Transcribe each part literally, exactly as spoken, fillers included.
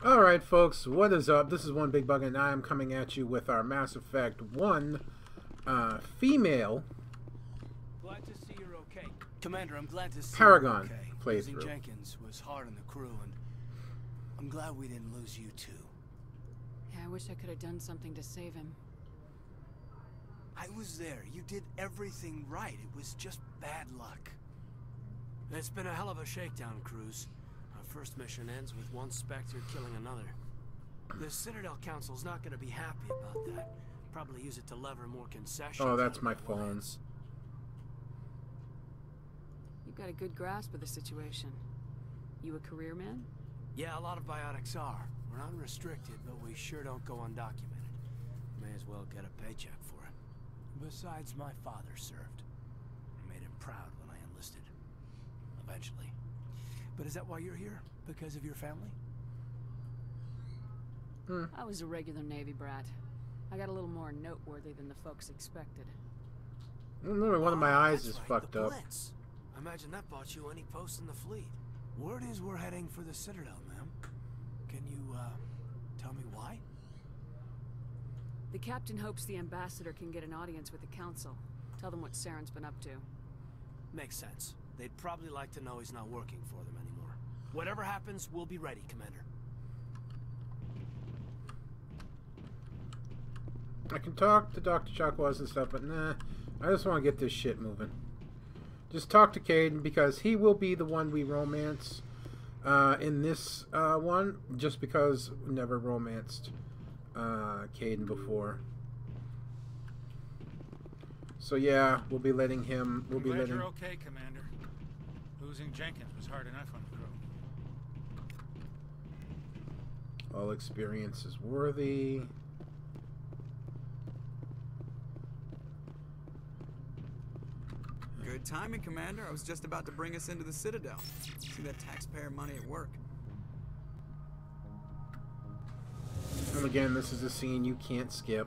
Alright folks, what is up? This is One Big Bug and I am coming at you with our Mass Effect one uh, female Glad to see you're okay. Commander, I'm glad to see Paragon you're okay. playthrough. Losing Jenkins was hard on the crew, and I'm glad we didn't lose you too. Yeah, I wish I could have done something to save him. I was there. You did everything right. It was just bad luck. It's been a hell of a shakedown, Cruz. Our first mission ends with one Spectre killing another. The Citadel Council's not going to be happy about that. Probably use it to lever more concessions. Oh, that's my phone. You've got a good grasp of the situation. You a career man? Yeah, a lot of biotics are. We're unrestricted, but we sure don't go undocumented. May as well get a paycheck for it. Besides, my father served. I made him proud when I enlisted. Eventually. But is that why you're here? Because of your family? Hmm. I was a regular Navy brat. I got a little more noteworthy than the folks expected. Remember, one of my eyes That's is right, fucked the up. Blitz. I imagine that bought you any post in the fleet. Word is we're heading for the Citadel, ma'am. Can you, uh, tell me why? The captain hopes the ambassador can get an audience with the council. Tell them what Saren's been up to. Makes sense. They'd probably like to know he's not working for them anymore. Whatever happens, we'll be ready, Commander. I can talk to Doctor Chakwas and stuff, but nah, I just want to get this shit moving. Just talk to Kaidan, because he will be the one we romance uh, in this uh, one, just because we never romanced uh, Kaidan before. So yeah, we'll be letting him. We'll I'm be glad letting. you're okay, Commander. Losing Jenkins was hard enough on the crew. All experience is worthy. Good timing, Commander. I was just about to bring us into the Citadel. See that taxpayer money at work. And again, this is a scene you can't skip.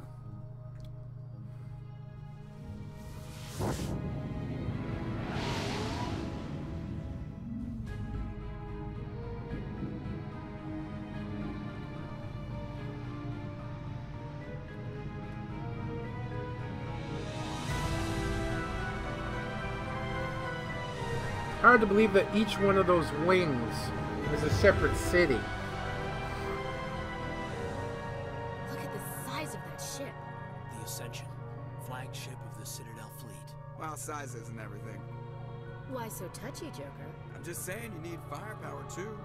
Hard to believe that each one of those wings is a separate city. Look at the size of that ship. The Ascension, flagship of the Citadel fleet. Well, size isn't everything. Why so touchy, Joker? I'm just saying you need firepower, too.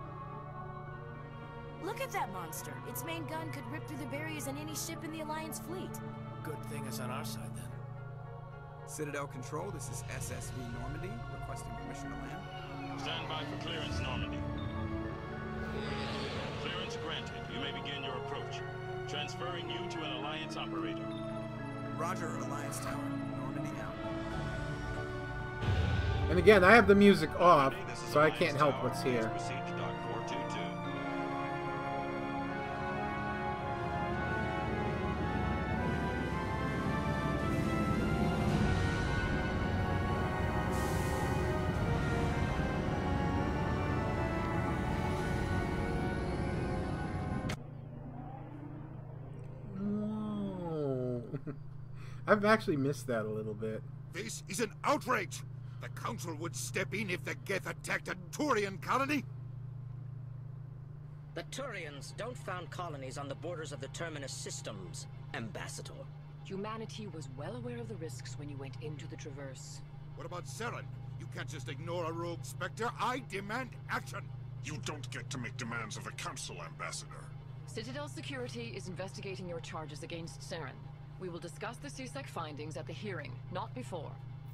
Look at that monster. Its main gun could rip through the barriers in any ship in the Alliance fleet. Good thing it's on our side, then. Citadel Control, this is S S V Normandy, requesting permission to land. Stand by for clearance, Normandy. Clearance granted. You may begin your approach. Transferring you to an Alliance operator. Roger, Alliance Tower. Normandy out. And again, I have the music off, so I can't help what's here. Proceed to Dock four two two. Whoa. I've actually missed that a little bit. This is an outrage! The Council would step in if the Geth attacked a Turian colony? The Turians don't found colonies on the borders of the Terminus systems, Ambassador. Humanity was well aware of the risks when you went into the Traverse. What about Saren? You can't just ignore a rogue Spectre. I demand action! You don't get to make demands of the Council, Ambassador. Citadel Security is investigating your charges against Saren. We will discuss the C SEC findings at the hearing, not before.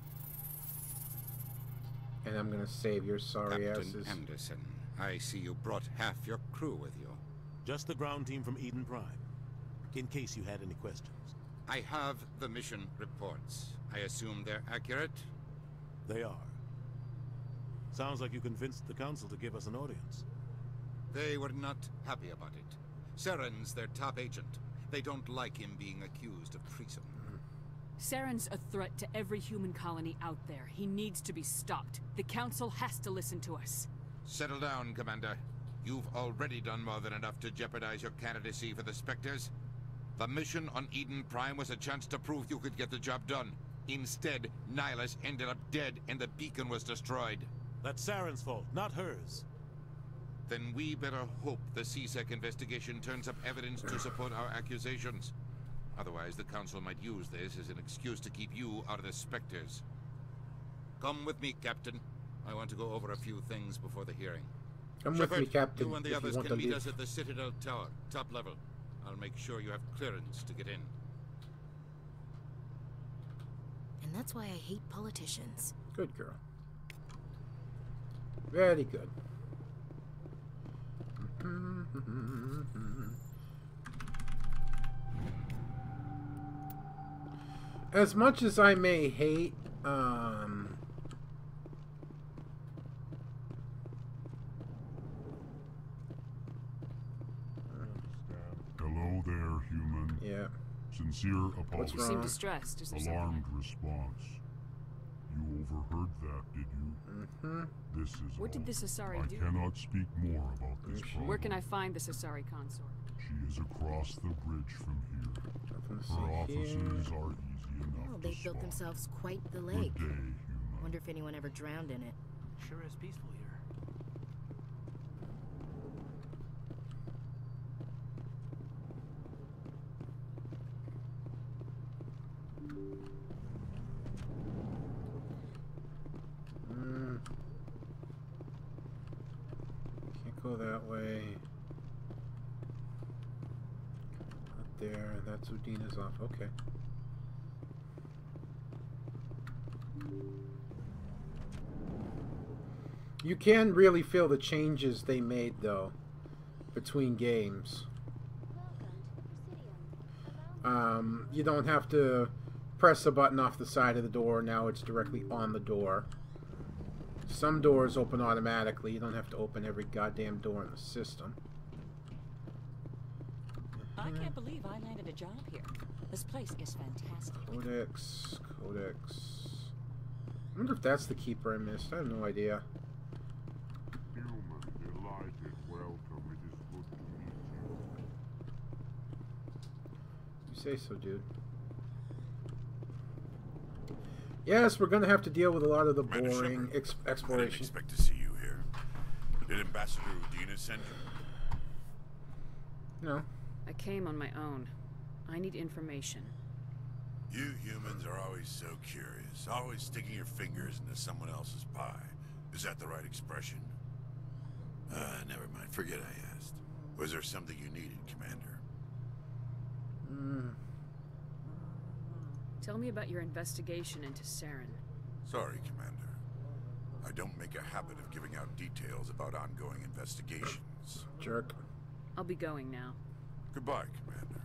And I'm gonna save your sorry Captain asses. Anderson, I see you brought half your crew with you. Just the ground team from Eden Prime, in case you had any questions. I have the mission reports. I assume they're accurate? They are. Sounds like you convinced the Council to give us an audience. They were not happy about it. Saren's their top agent. They don't like him being accused of treason. Saren's a threat to every human colony out there. He needs to be stopped. The Council has to listen to us. Settle down, Commander. You've already done more than enough to jeopardize your candidacy for the Spectres. The mission on Eden Prime was a chance to prove you could get the job done. Instead, Nihilus ended up dead and the beacon was destroyed. That's Saren's fault, not hers. Then we better hope the C SEC investigation turns up evidence to support our accusations. Otherwise, the Council might use this as an excuse to keep you out of the Spectres. Come with me, Captain. I want to go over a few things before the hearing. Come Shepard, with me, Captain. You and the if others you want can to meet leave. us at the Citadel Tower, top level. I'll make sure you have clearance to get in. And that's why I hate politicians. Good girl. Very good. As much as I may hate, um... Hello there, human. Yeah. Sincere apology. You seem distressed. Is there Alarmed response. You overheard that, did you? Mm-hmm. This is What all. did this Asari I do? cannot speak more about this problem. Where can I find this Asari consort? She is across the bridge from here. Nothing Her to offices see here. are easy enough Well, to they've built spot. themselves quite the Good lake. day, human. Wonder if anyone ever drowned in it. Sure is peaceful here. Mm. Can't go that way. Not there. That's Udina's off. Okay. You can really feel the changes they made, though, between games. Um, you don't have to press a button off the side of the door. Now it's directly on the door. Some doors open automatically. You don't have to open every goddamn door in the system. I can't believe I landed a job here. This place is fantastic. Codex, Codex. I wonder if that's the keeper I missed. I have no idea. Human, delighted, welcome. It is good to meet you. You say so, dude. Yes, we're going to have to deal with a lot of the Commander boring Shepard, ex I exploration. didn't expect to see you here. Did Ambassador Udina send you? No. I came on my own. I need information. You humans are always so curious, always sticking your fingers into someone else's pie. Is that the right expression? Uh, never mind. Forget I asked. Was there something you needed, Commander? Mm. Tell me about your investigation into Saren. Sorry, Commander. I don't make a habit of giving out details about ongoing investigations. Jerk. I'll be going now. Goodbye, Commander.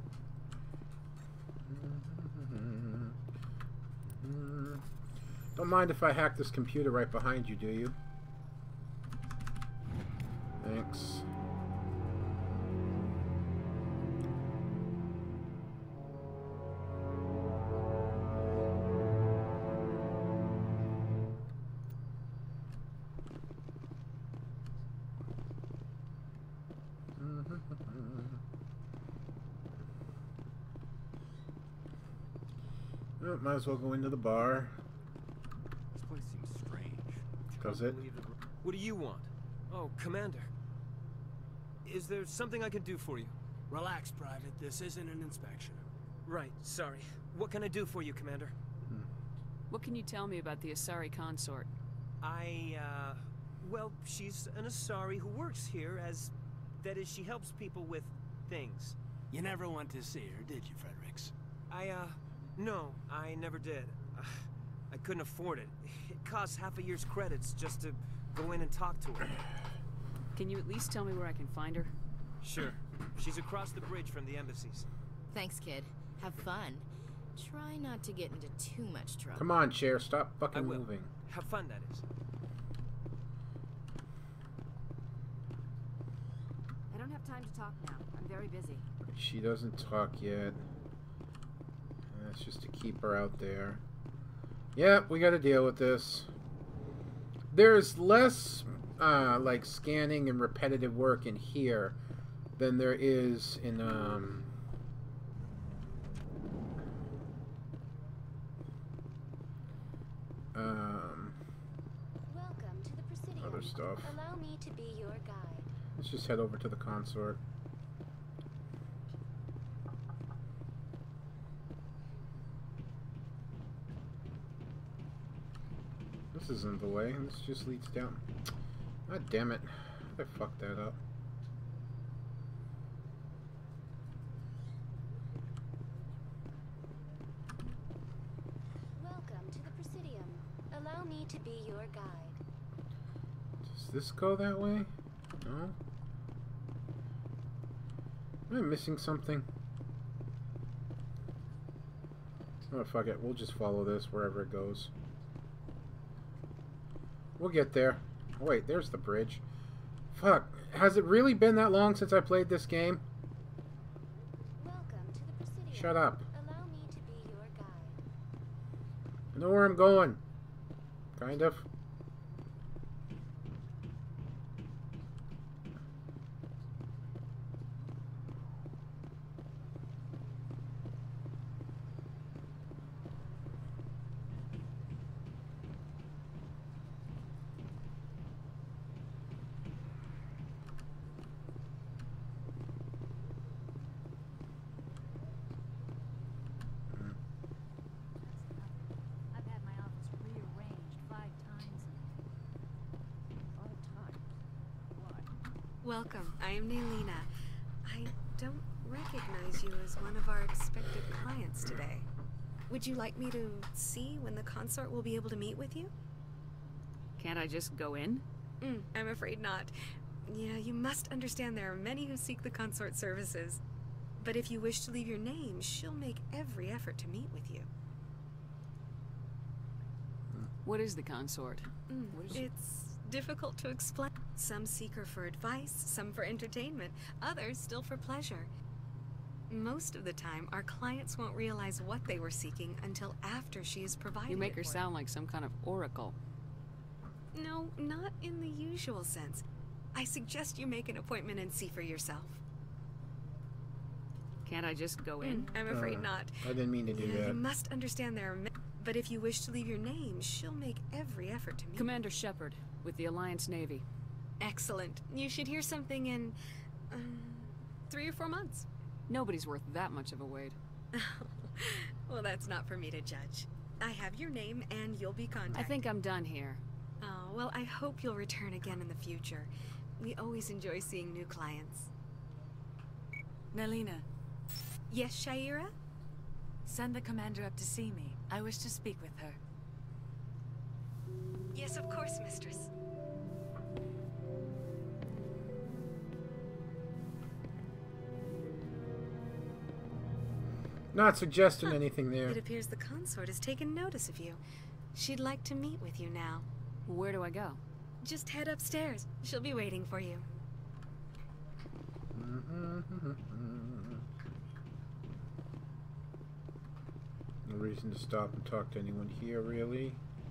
Don't mind if I hack this computer right behind you, do you? Thanks. Oh, might as well go into the bar. This place seems strange. Does it? What do you want? Oh, Commander. Is there something I can do for you? Relax, Private. This isn't an inspection. Right, sorry. What can I do for you, Commander? What can you tell me about the Asari consort? I, uh... Well, she's an Asari who works here as... That is, she helps people with things. You never went to see her, did you, Fredericks? I, uh... No, I never did. Uh, I couldn't afford it. It costs half a year's credits just to go in and talk to her. Can you at least tell me where I can find her? Sure. She's across the bridge from the embassies. Thanks, kid. Have fun. Try not to get into too much trouble. Come on, chair. Stop fucking I will. moving. Have fun, that is. I don't have time to talk now. I'm very busy. She doesn't talk yet. That's just to keep her out there. Yep, we got to deal with this. There's less uh, like scanning and repetitive work in here than there is in um. Um. Welcome to the Presidium. Other stuff. Allow me to be your guide. Let's just head over to the consort. This isn't the way. This just leads down. God damn it. I fucked that up. Welcome to the Presidium. Allow me to be your guide. Does this go that way? No? Am I missing something? Oh, fuck it. We'll just follow this wherever it goes. We'll get there. Oh, wait, there's the bridge. Fuck. Has it really been that long since I played this game? Welcome to the Presidium. Shut up. Allow me to be your guide. I know where I'm going. Kind of. Welcome. I am Naylina. I don't recognize you as one of our expected clients today. Would you like me to see when the consort will be able to meet with you? Can't I just go in? Mm, I'm afraid not. Yeah, you must understand there are many who seek the consort services. But if you wish to leave your name, she'll make every effort to meet with you. What is the consort? Mm, What is it's difficult to explain. Some seek her for advice, some for entertainment, others still for pleasure. Most of the time, our clients won't realize what they were seeking until after she is provided. You make it her for sound like some kind of oracle. them. No, not in the usual sense. I suggest you make an appointment and see for yourself. Can't I just go in? Mm, I'm afraid Uh, not. I didn't mean to do Yeah, that. you must understand there are ma- But if you wish to leave your name, she'll make every effort to meet. Commander Shepard, with the Alliance Navy. Excellent. You should hear something in um, three or four months. Nobody's worth that much of a wait. Well, that's not for me to judge. I have your name and you'll be contacted. I think I'm done here. Oh, well, I hope you'll return again in the future. We always enjoy seeing new clients. Naylina. Yes, Shaira? Send the commander up to see me. I wish to speak with her. Yes, of course, mistress. Not suggesting anything there. It appears the consort has taken notice of you. She'd like to meet with you now. Where do I go? Just head upstairs. She'll be waiting for you. No reason to stop and talk to anyone here, really.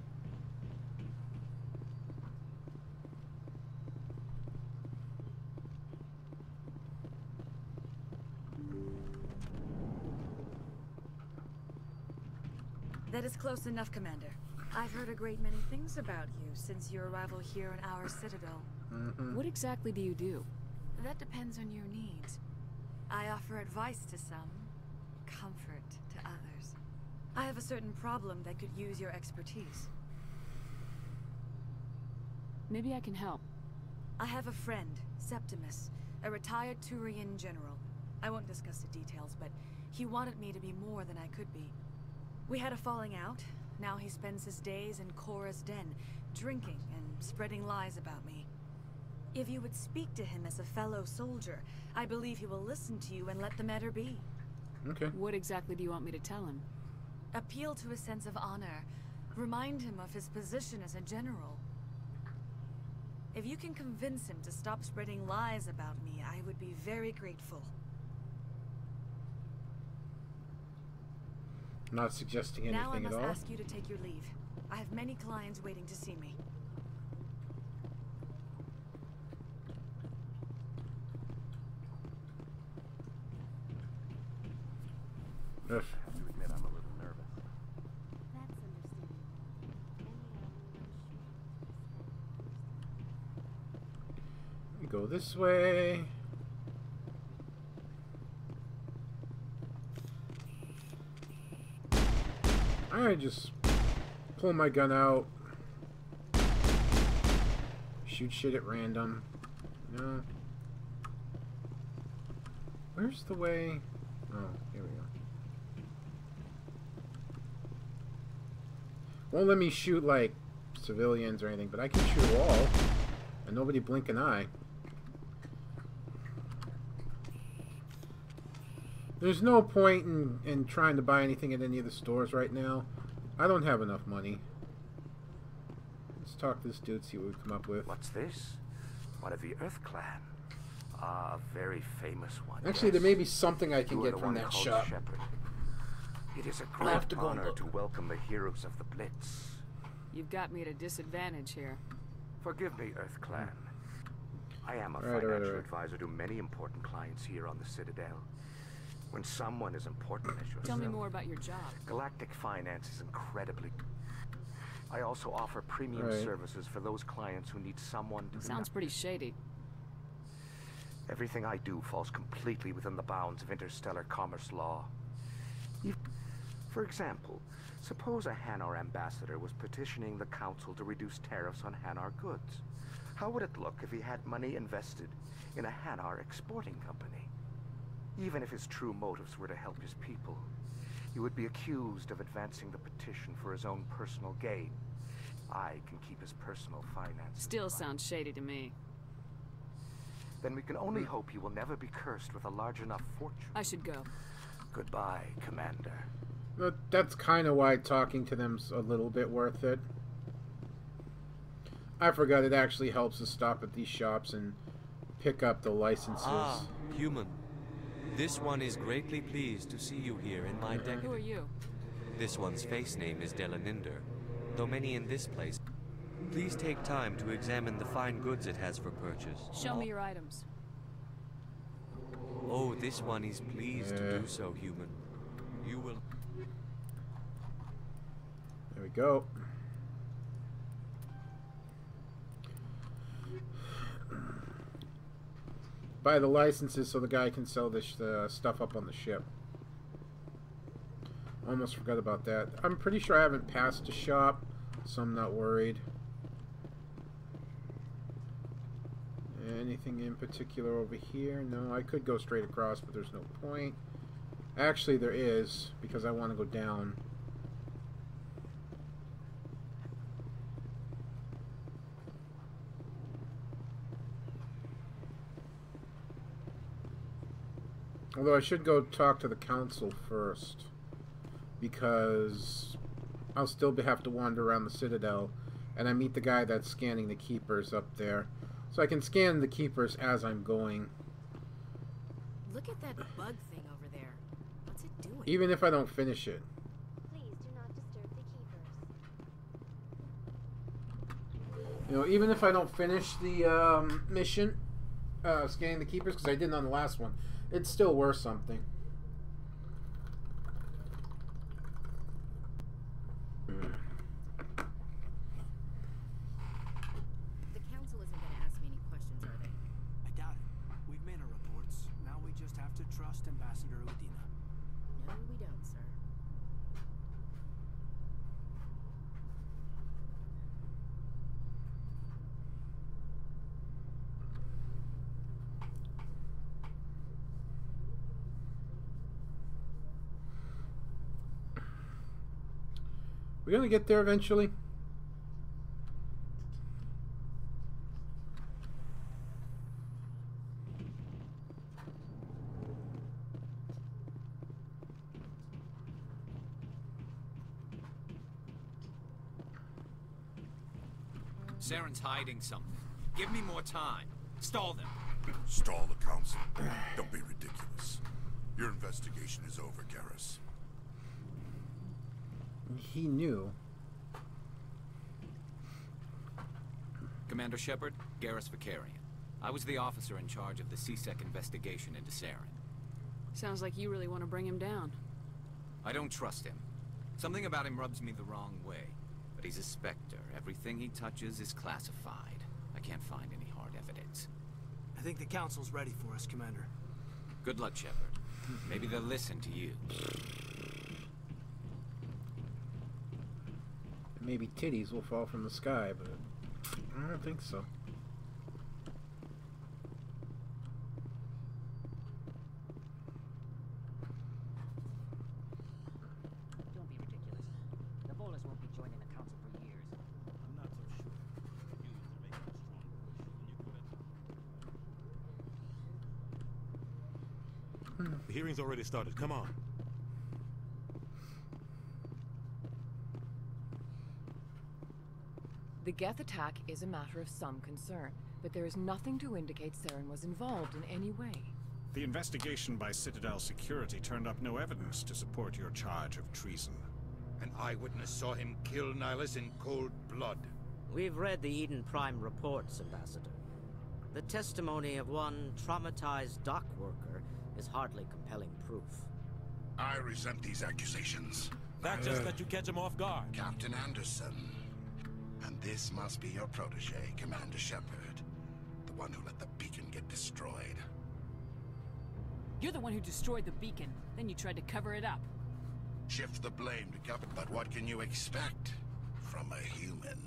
That is close enough, Commander. I've heard a great many things about you since your arrival here in our citadel. Mm-hmm. What exactly do you do? That depends on your needs. I offer advice to some, comfort to others. I have a certain problem that could use your expertise. Maybe I can help. I have a friend, Septimus, a retired Turian general. I won't discuss the details, but he wanted me to be more than I could be. We had a falling out. Now he spends his days in Korra's den, drinking and spreading lies about me. If you would speak to him as a fellow soldier, I believe he will listen to you and let the matter be. Okay. What exactly do you want me to tell him? Appeal to his sense of honor. Remind him of his position as a general. If you can convince him to stop spreading lies about me, I would be very grateful. Not suggesting anything Now I must at all. ask you to take your leave. I have many clients waiting to see me. Ugh. I have to admit I'm a little nervous. That's understandable. We go this way. I just pull my gun out. Shoot shit at random. No. Where's the way? Oh, here we go. Won't let me shoot like civilians or anything, but I can shoot a wall and nobody blink an eye. There's no point in, in trying to buy anything at any of the stores right now. I don't have enough money. Let's talk to this dude, see what we come up with. What's this? One of the Earth Clan. Ah, a very famous one. Actually, yes. there may be something I can You are get the from one that called shop. Shepard. It is a I'll have great to go and honor look. to welcome the heroes of the Blitz. You've got me at a disadvantage here. Forgive me, Earth Clan. I am a All right, all financial right, all right. advisor to many important clients here on the Citadel. When someone as important as yourself... Tell me more about your job. Galactic Finance is incredibly... I also offer premium Right. services for those clients who need someone to... Sounds pretty shady. Everything I do falls completely within the bounds of interstellar commerce law. You- For example, suppose a Hanar ambassador was petitioning the Council to reduce tariffs on Hanar goods. How would it look if he had money invested in a Hanar exporting company? Even if his true motives were to help his people, he would be accused of advancing the petition for his own personal gain. I can keep his personal finances. Still sounds shady to me. Then we can only hope he will never be cursed with a large enough fortune. I should go. Goodbye, Commander. But that's kind of why talking to them's a little bit worth it. I forgot it actually helps us stop at these shops and pick up the licenses. Ah, human. This one is greatly pleased to see you here in my deck. Who are you? This one's face name is Delaninder, though many in this place. Please take time to examine the fine goods it has for purchase. Show me your items. Oh, this one is pleased Yeah. to do so, human. You will... There we go. Buy the licenses so the guy can sell this uh, stuff up on the ship. Almost forgot about that. I'm pretty sure I haven't passed a shop, so I'm not worried. Anything in particular over here? No, I could go straight across, but there's no point. Actually, there is, because I want to go down. Although I should go talk to the council first, because I'll still be, have to wander around the Citadel, and I meet the guy that's scanning the keepers up there. So I can scan the keepers as I'm going. Look at that bug thing over there. What's it doing? Even if I don't finish it. Please do not disturb the keepers. You know, even if I don't finish the um, mission, uh, scanning the keepers, because I didn't on the last one, it's still worth something. The council isn't going to ask me any questions, are they? I doubt it. We've made our reports. Now we just have to trust Ambassador Udina. No, we don't, sir. We're gonna get there eventually. Saren's hiding something. Give me more time. Stall them. Stall the council. Don't be ridiculous. Your investigation is over, Garrus. He knew. Commander Shepard, Garrus Vakarian. I was the officer in charge of the C SEC investigation into Saren. Sounds like you really want to bring him down. I don't trust him. Something about him rubs me the wrong way. But he's a Spectre. Everything he touches is classified. I can't find any hard evidence. I think the Council's ready for us, Commander. Good luck, Shepard. Maybe they'll listen to you. Maybe titties will fall from the sky, but I don't think so. Don't be ridiculous. The Volus won't be joining the Council for years. I'm not so sure. Humans are making a strong push. The hearing's already started. Come on. The Geth attack is a matter of some concern, but there is nothing to indicate Saren was involved in any way. The investigation by Citadel Security turned up no evidence to support your charge of treason. An eyewitness saw him kill Nihilus in cold blood. We've read the Eden Prime reports, Ambassador. The testimony of one traumatized dock worker is hardly compelling proof. I resent these accusations. That just let you catch him off guard. Captain Anderson. And this must be your protege, Commander Shepard. The one who let the beacon get destroyed. You're the one who destroyed the beacon. Then you tried to cover it up. Shift the blame to cover. But what can you expect from a human?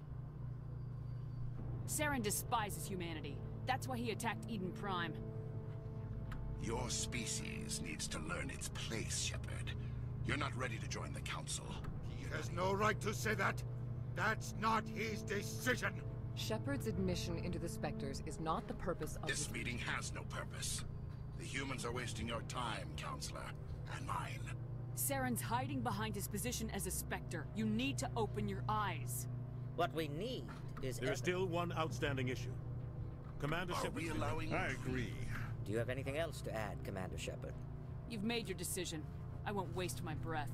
Saren despises humanity. That's why he attacked Eden Prime. Your species needs to learn its place, Shepard. You're not ready to join the Council. He has no right to say that. That's not his decision. Shepard's admission into the Spectres is not the purpose of this meeting has no purpose. The humans are wasting your time, Counselor, and mine. Saren's hiding behind his position as a Spectre. You need to open your eyes. What we need is... There's still one outstanding issue. Commander Are Shepard... we allowing... I agree. Do you have anything else to add, Commander Shepard? You've made your decision. I won't waste my breath.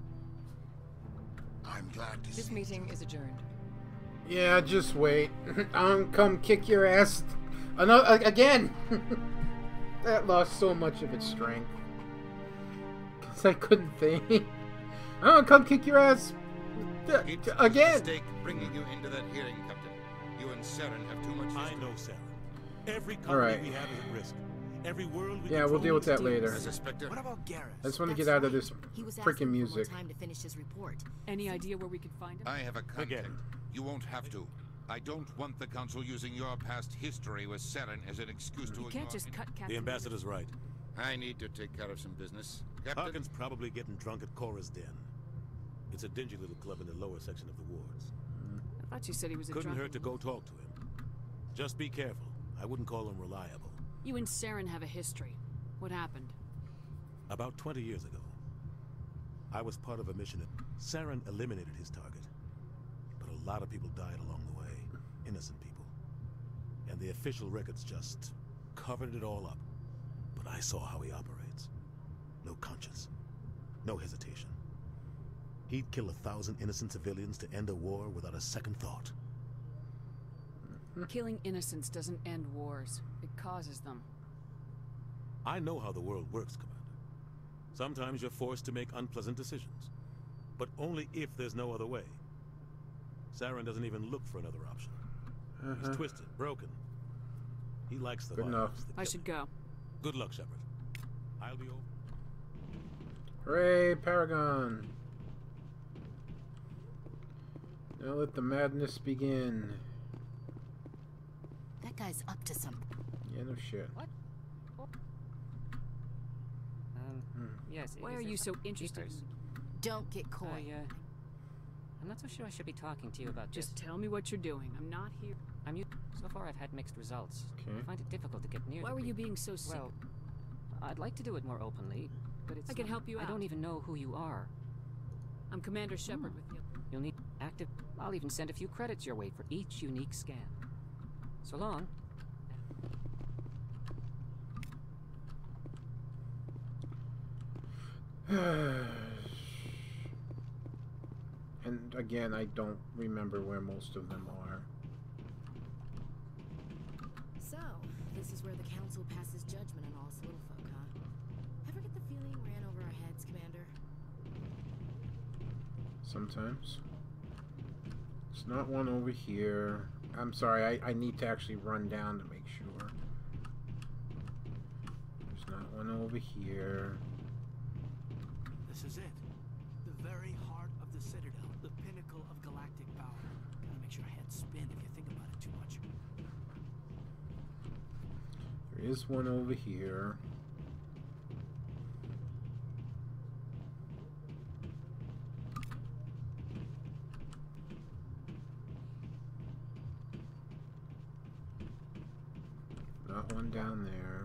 I'm glad to This see meeting is adjourned. Yeah, just wait. I'll come kick your ass. Another again. That lost so much of its strength. Cause I couldn't think. I'll come kick your ass It's again. a mistake bringing you into that hearing, Captain. You and Saren have too much history. I know Saren. Every All company right. we have is at risk. Every world we Yeah, we'll deal with that later. As a Spectre. What about Garrus? I just want to That's get out of right. this He was freaking asking for music. more time to finish his report. Any idea where we could find him? I have a Forget contact. You won't have to. I don't want the Council using your past history with Saren as an excuse to You ignore... can't just cut Captain. The ambassador's right. I need to take care of some business. Captain... Harkin's probably getting drunk at Cora's Den. It's a dingy little club in the lower section of the wards. I thought you said he was a Couldn't drunk. hurt to go talk to him. Just be careful. I wouldn't call him reliable. You and Saren have a history. What happened? About twenty years ago, I was part of a mission. Saren eliminated his target, but a lot of people died along the way. Innocent people. And the official records just covered it all up. But I saw how he operates. No conscience. No hesitation. He'd kill a thousand innocent civilians to end a war without a second thought. Killing innocents doesn't end wars. It causes them. I know how the world works, Commander. Sometimes you're forced to make unpleasant decisions. But only if there's no other way. Saren doesn't even look for another option. Uh-huh. He's twisted, broken. He likes the Good violence, enough. the I should killing. go. Good luck, Shepard. I'll be over. Hooray, Paragon. Now let the madness begin. That guy's up to something. Yeah, no shit. What? Um, Hmm. yes. Why is are there you so some- interested? Jeepers. Don't get coy. I, uh, I'm not so sure I should be talking to you about Just this. tell me what you're doing. I'm not here. I'm u- so far I've had mixed results. Okay. I find it difficult to get near Why the were you people. being so sick? Well, I'd like to do it more openly, but it's I can not- help you I out. don't even know who you are. I'm Commander Shepard with you. You'll need active... I'll even send a few credits your way for each unique scan. So long. And again, I don't remember where most of them are. So, this is where the Council passes judgment on all us little folk, huh? Ever get the feeling ran over our heads, Commander? sometimes. It's not one over here. I'm sorry, I, I need to actually run down to make sure. There's not one over here. This is it. The very heart of the Citadel. The pinnacle of galactic power. Kinda makes your head spin if you think about it too much. There is one over here. Not one down there.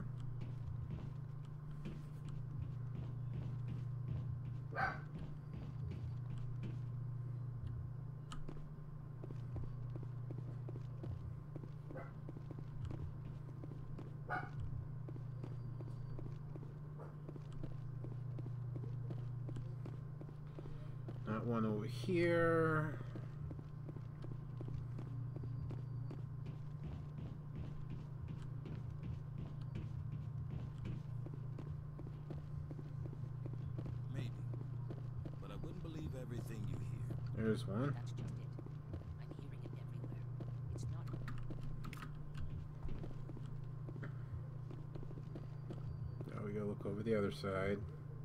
Not one over here. Maybe. But I wouldn't believe everything you hear. There's one. That's just it. I'm hearing it everywhere. It's not... Now we gotta look over the other side.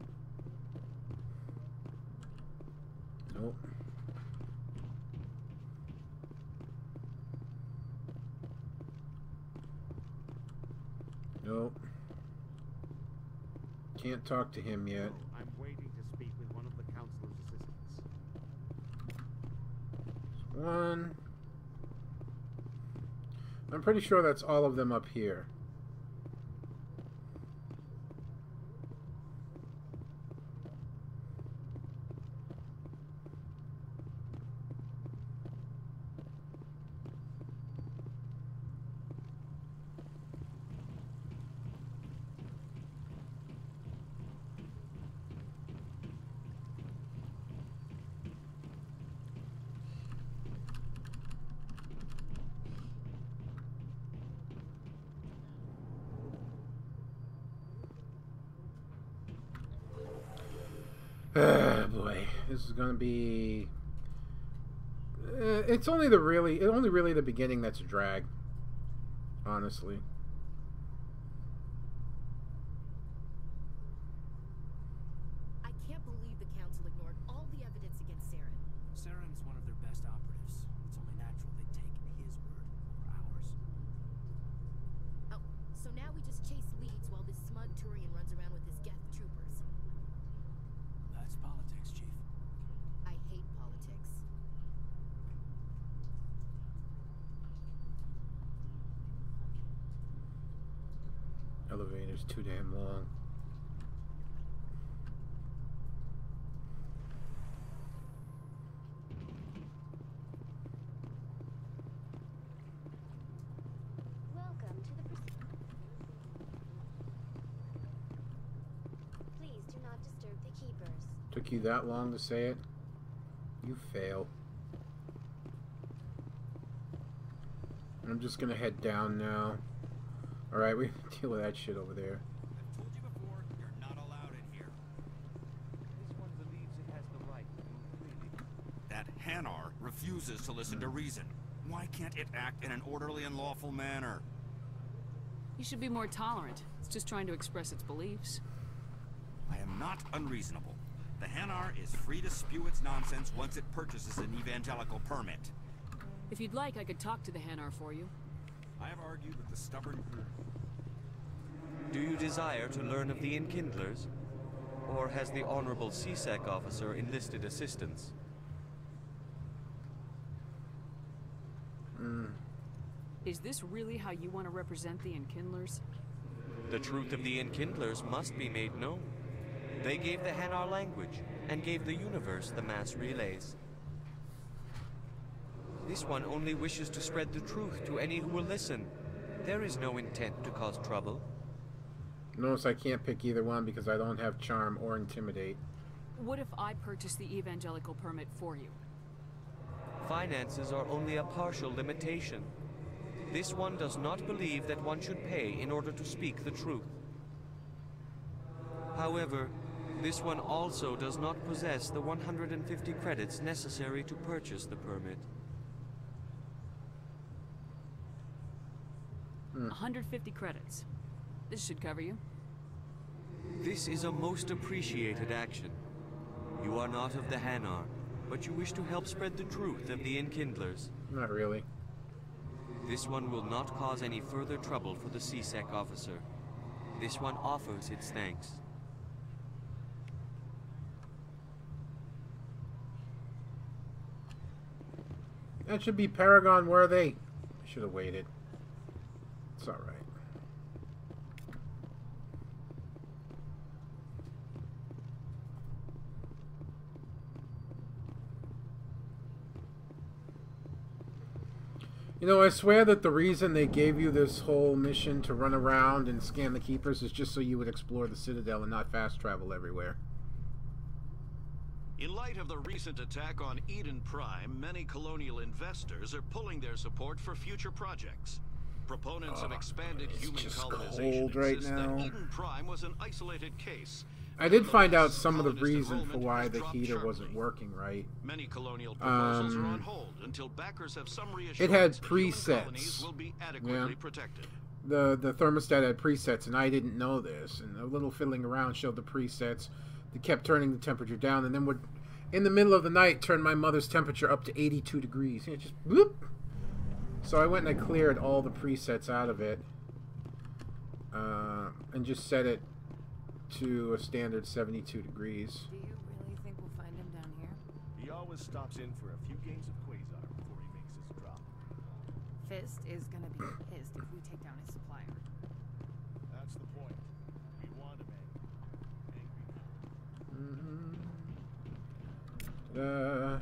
Nope. Nope. Can't talk to him yet. I'm waiting to speak with one of the counselor's assistants. One. I'm pretty sure that's all of them up here. Oh boy, this is gonna be. Uh, it's only the really, it's only really the beginning that's a drag, honestly. I can't believe the Council ignored all the evidence against Saren. Saren's one of their best operatives. It's only natural they take his word over ours. Oh, so now we just chase leads while this smug Turian runs around with his Geth troopers. That's politics, Chief. I hate politics. Elevator's too damn long. Welcome to the proceedings. Please do not disturb the keepers. Took you that long to say it? You fail. I'm just gonna head down now. Alright, we can deal with that shit over there. I've told you before, you're not allowed in here. This one believes it has the right to move freely. That Hanar refuses to listen to reason. Why can't it act in an orderly and lawful manner? You should be more tolerant. It's just trying to express its beliefs. I am not unreasonable. The Hanar is free to spew its nonsense once it purchases an evangelical permit. If you'd like, I could talk to the Hanar for you. I have argued with the stubborn group. Do you desire to learn of the Enkindlers? Or has the Honorable C SEC officer enlisted assistance? Mm. Is this really how you want to represent the Enkindlers? The truth of the Enkindlers must be made known. They gave the Hanar language, and gave the universe the mass relays. This one only wishes to spread the truth to any who will listen. There is no intent to cause trouble. Notice I can't pick either one because I don't have Charm or Intimidate. What if I purchase the evangelical permit for you? Finances are only a partial limitation. This one does not believe that one should pay in order to speak the truth. However, This one also does not possess the one hundred fifty credits necessary to purchase the permit. one hundred fifty credits. This should cover you. This is a most appreciated action. You are not of the Hanar, but you wish to help spread the truth of the Enkindlers. Not really. This one will not cause any further trouble for the C SEC officer. This one offers its thanks. That should be Paragon worthy. Should have waited. It's alright. You know, I swear that the reason they gave you this whole mission to run around and scan the Keepers is just so you would explore the Citadel and not fast travel everywhere. In light of the recent attack on Eden Prime, many colonial investors are pulling their support for future projects. Proponents Oh, of expanded it's human just colonization cold right insist now. that Eden Prime was an isolated case. I did find out Nonetheless, some of the colonist reason for enrollment why has the dropped heater sharply. wasn't working right. Many colonial proposals are on Um, hold until backers have some it reassurance had human colonies presets. will be adequately Yeah. protected. The the thermostat had presets, and I didn't know this. And a little fiddling around showed the presets. They kept turning the temperature down, and then would, in the middle of the night, turn my mother's temperature up to eighty-two degrees. And it just whoop. So I went and I cleared all the presets out of it, uh, and just set it to a standard seventy-two degrees. Do you really think we'll find him down here? He always stops in for a few games of Quasar before he makes his drop. Fist is gonna be pissed if we take down his supplier. That's the point. We want him angry. Mm-hmm. Uh,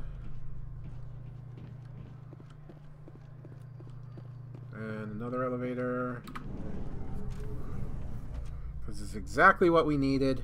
and another elevator. This is exactly what we needed.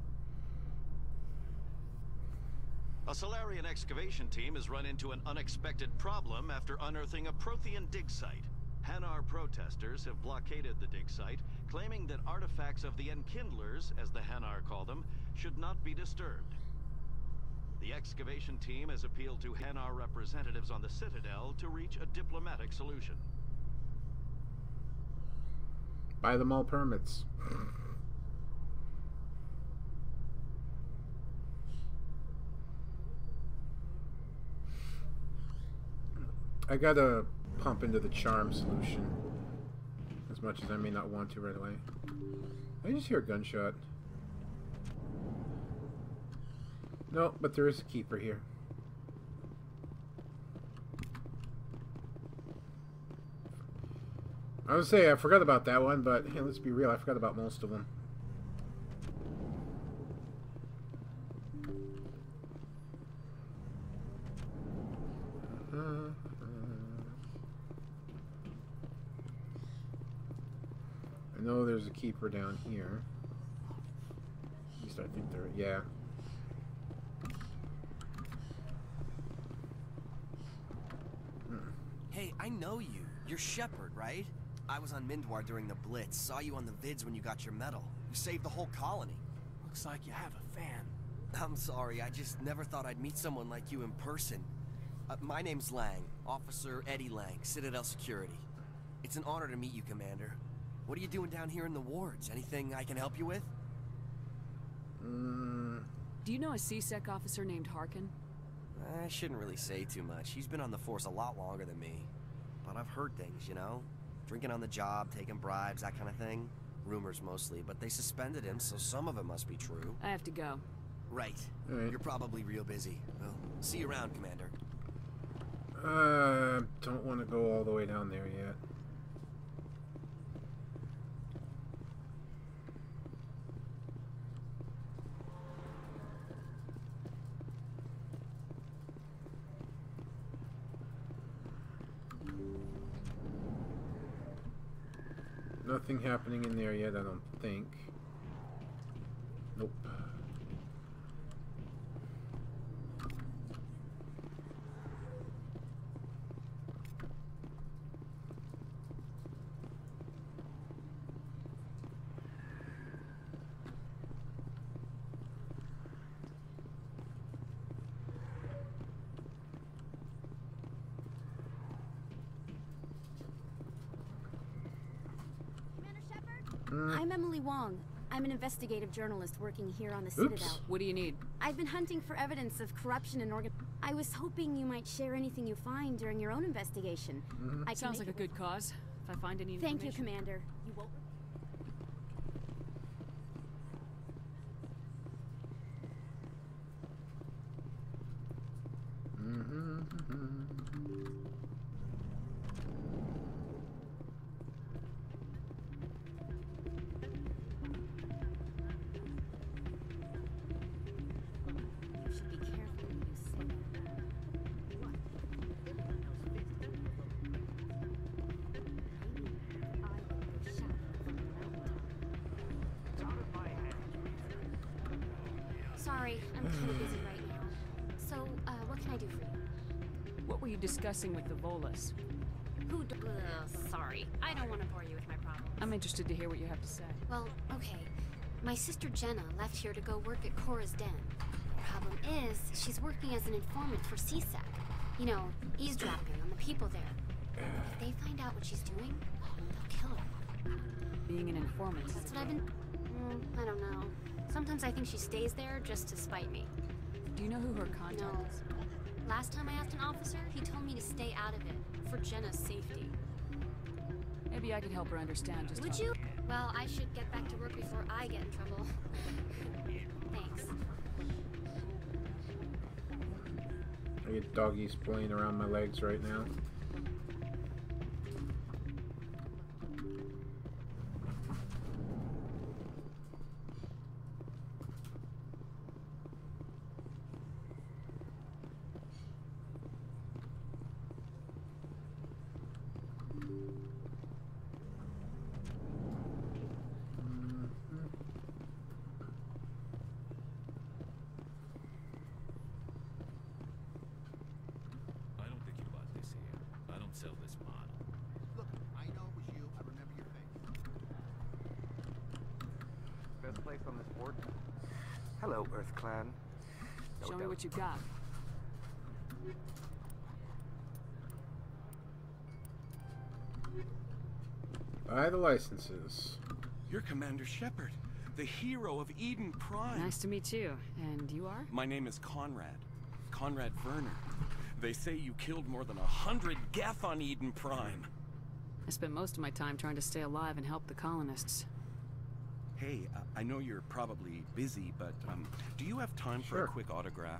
A Solarian excavation team has run into an unexpected problem after unearthing a Prothean dig site. Hanar protesters have blockaded the dig site, claiming that artifacts of the Enkindlers, as the Hanar call them, should not be disturbed. The excavation team has appealed to Hanar representatives on the Citadel to reach a diplomatic solution. Buy them all permits. I gotta pump into the charm solution, as much as I may not want to right away. I just hear a gunshot. No, but there is a keeper here. I would say I forgot about that one, but hey, let's be real, I forgot about most of them. Uh, I know there's a keeper down here. At least I think there, yeah. Hey, I know you. You're Shepard, right? I was on Mindwar during the Blitz. Saw you on the vids when you got your medal. You saved the whole colony. Looks like you have a fan. I'm sorry, I just never thought I'd meet someone like you in person. Uh, my name's Lang, Officer Eddie Lang, Citadel Security. It's an honor to meet you, Commander. What are you doing down here in the wards? Anything I can help you with? Mm. Do you know a C SEC officer named Harkin? I shouldn't really say too much. He's been on the force a lot longer than me. But I've heard things, you know? Drinking on the job, taking bribes, that kind of thing. Rumors mostly, but they suspended him, so some of it must be true. I have to go. Right. Right. You're probably real busy. Well, see you around, Commander. Uh, don't want to go all the way down there yet. Nothing happening in there yet, I don't think. Nope. I'm Emily Wong. I'm an investigative journalist working here on the Citadel. What do you need? I've been hunting for evidence of corruption and organ... I was hoping you might share anything you find during your own investigation. Mm-hmm. I Sounds like a good cause. If I find any information... Thank you, Commander. You won't... Sorry, I'm kind of busy right now. So, uh, what can I do for you? What were you discussing with the Volus? Who d- uh, sorry. I don't want to bore you with my problems. I'm interested to hear what you have to say. Well, okay. My sister Jenna left here to go work at Cora's Den. The problem is, she's working as an informant for C SEC. You know, eavesdropping on the people there. If they find out what she's doing, they'll kill her. Being an informant. That's what I've been... Mm, I don't know. Sometimes I think she stays there just to spite me. Do you know who her contact No. is? Last time I asked an officer, he told me to stay out of it, for Jenna's safety. Maybe I could help her understand just Would how... you? Well, I should get back to work before I get in trouble. Thanks. I get doggies playing around my legs right now. Sell this model. Look, I know it was you. I remember your face. Best place on this board? Hello, Earth Clan. No Show me doubt. what you got. Buy the licenses. You're Commander Shepard, the hero of Eden Prime. Nice to meet you. And you are? My name is Conrad. Conrad Werner. They say you killed more than a hundred Geth on Eden Prime. I spent most of my time trying to stay alive and help the colonists. Hey, uh, I know you're probably busy, but um, do you have time for Sure. a quick autograph?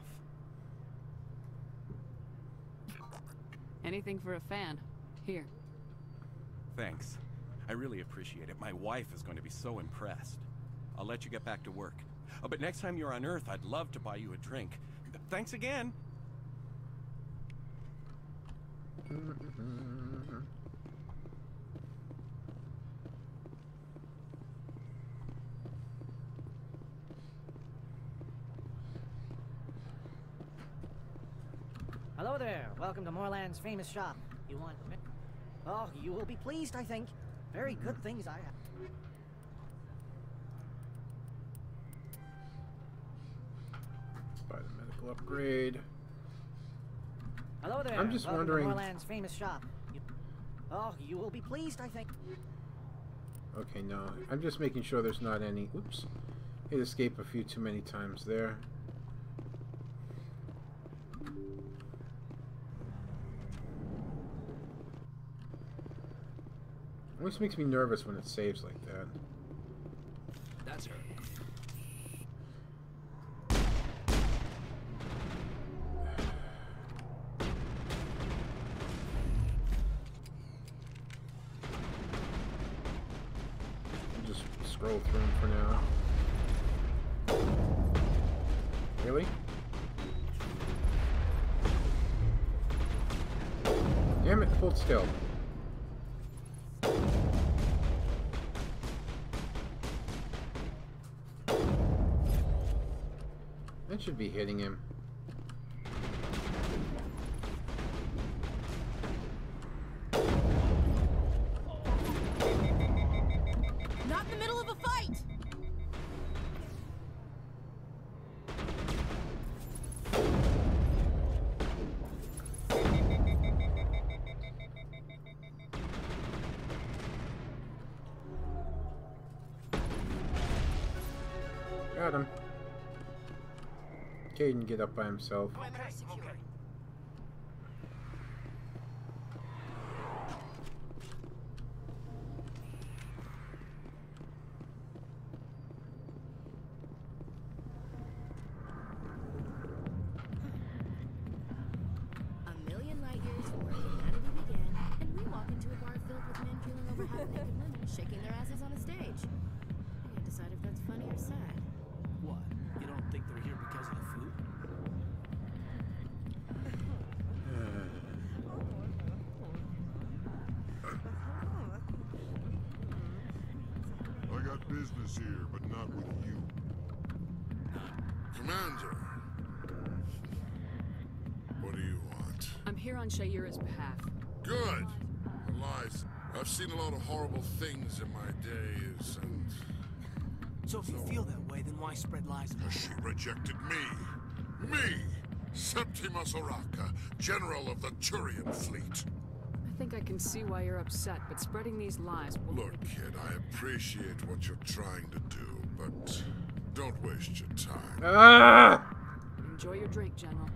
Anything for a fan. Here. Thanks. I really appreciate it. My wife is going to be so impressed. I'll let you get back to work. Oh, but next time you're on Earth, I'd love to buy you a drink. Thanks again. Hello there. Welcome to Moorland's famous shop. You want... Oh, you will be pleased, I think. Very good things I have. Buy the medical upgrade. Hello there. I'm just Welcome wondering- to Moorland's famous shop. You... Oh, you will be pleased, I think. Okay, no. I'm just making sure there's not any... Oops. Hit escape a few too many times there. Always makes me nervous when it saves like that. That's her. I'll just scroll through them for now. Really? Damn it, hold still. That should be hitting him. Not in the middle of a fight! Got him. Caden get up by himself. Okay, okay. A million light years from where humanity began, and we walk into a bar filled with men drooling over half-naked women, shaking their asses on a stage. I can't decide if that's funny or sad. What? You don't think they're here because of the food? I got business here, but not with you. Commander. What do you want? I'm here on Shayura's behalf. Good. Lies. I've seen a lot of horrible things in my days, and... So if you feel that way, then why spread lies about She rejected me. Me! Septimus Oraka, General of the Turian Fleet. I think I can see why you're upset, but spreading these lies won't... Look, kid, I appreciate what you're trying to do, but don't waste your time. Ah! Enjoy your drink, General.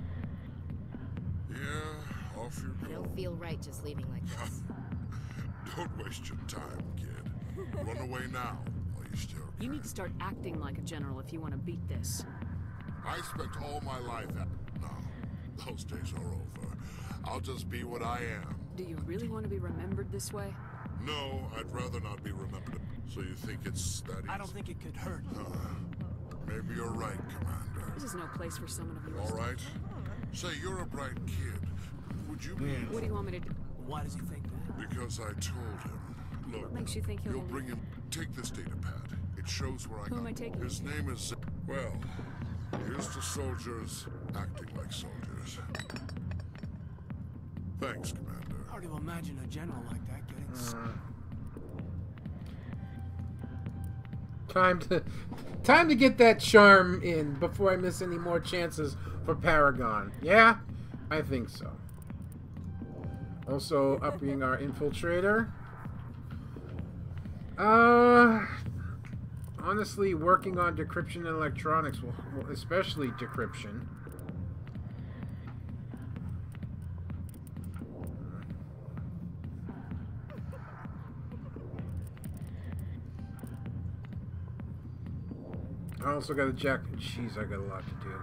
Yeah, off you I go. don't feel right just leaving like this. Don't waste your time, kid. Run away now, while you still can. You need to start acting like a general if you want to beat this. I spent all my life at... No, those days are over. I'll just be what I am. Do you really want to be remembered this way? No, I'd rather not be remembered. So you think it's that easy? I don't think it could hurt. Uh, maybe you're right, Commander. This is no place for someone of yours. All right. Say, you're a bright kid. Would you be... What do you want me to do? Why does he think that? Because I told him. Look, What makes you think he'll... you'll bring him... Take this data pad. It shows where I Who got... am I taking? His name is... Well, here's to soldiers acting like soldiers. Thanks, Commander. Hard to imagine a general like that getting... Uh, time to... Time to get that charm in before I miss any more chances for Paragon. Yeah? I think so. Also, upping our infiltrator. Uh... Honestly, working on decryption and electronics, will, will especially decryption. I also got a jack. Jeez, I got a lot to do.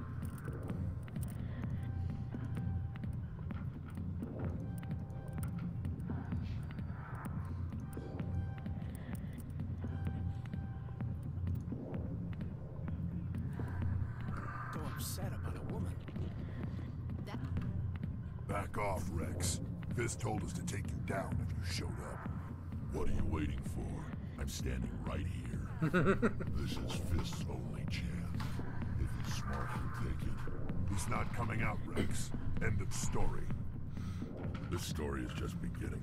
So upset about a woman. That... Back off, Rex. Fist told us to take you down if you showed up. What are you waiting for? I'm standing right here. This is Fist's only chance. If he's smart, he'll take it. He's not coming out, Rex. End of story. This story is just beginning.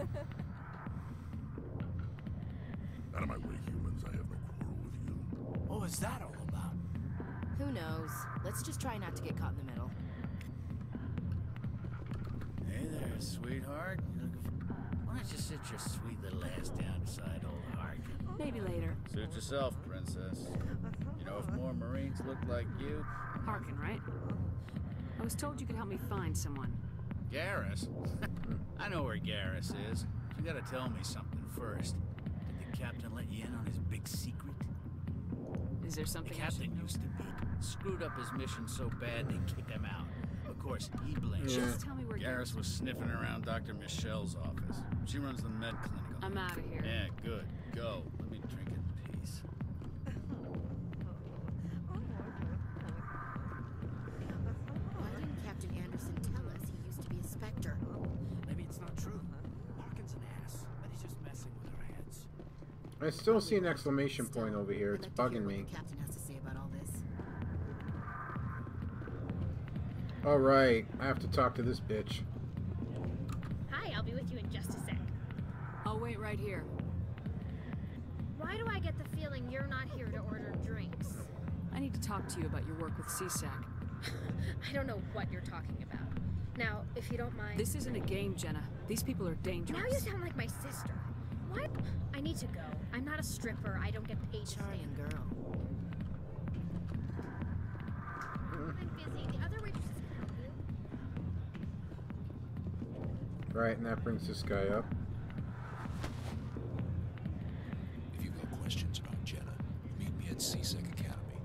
Out of my way, humans. I have no quarrel with you. What was that all about? Who knows? Let's just try not to get caught in the middle. Hey there, sweetheart. You looking for... Why don't you sit your sweet little ass down beside old Harkin? Maybe later. Suit yourself, princess. You know, if more Marines looked like you... Harkin, right? I was told you could help me find someone. Garrus? I know where Garrus is. You gotta tell me something first. Did the captain let you in on his big secret? Is there something The captain used to be. Screwed up his mission so bad they kicked him out. Of course, he blames Yeah. you. Just tell me where Garrus was sniffing around Doctor Michelle's office. She runs the med clinic. I'm out of here. Yeah, good. Go. Let me drink in peace. Why didn't Captain Anderson tell us he used to be a Spectre? Maybe it's not true. Harkin's an ass, but he's just messing with our heads. I still see an exclamation point over here. It's bugging me. The captain has to say about all this. Alright, I have to talk to this bitch. Hi, I'll be with you in just a sec. I'll wait right here. Why do I get the feeling you're not here to order drinks? I need to talk to you about your work with C SAC. I don't know what you're talking about. Now, if you don't mind... This isn't a game, Jenna. These people are dangerous. Now you sound like my sister. What? I need to go. I'm not a stripper. I don't get paid to Charming stand. girl. Right, and that brings this guy up. If you've got questions about Jenna, meet me at C SEC Academy.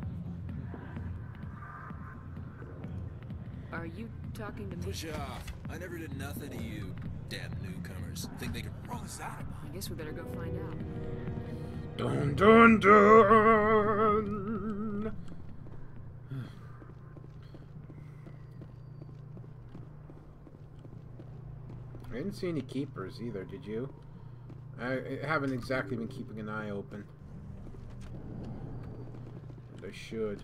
Are you talking to me? Push it off. I never did nothing to you, damn newcomers. Think they could... What was that about? I guess we better go find out. Dun dun dun! I didn't see any keepers either, did you? I haven't exactly been keeping an eye open. But I should.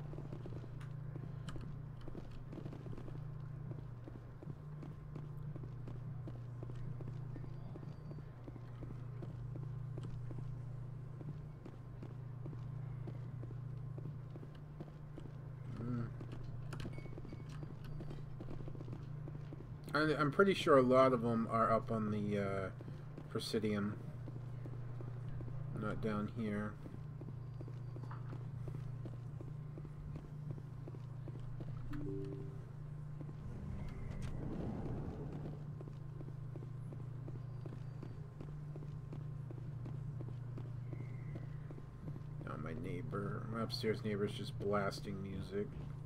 I'm pretty sure a lot of them are up on the uh, Presidium, not down here. Now my neighbor, my upstairs neighbor is just blasting music.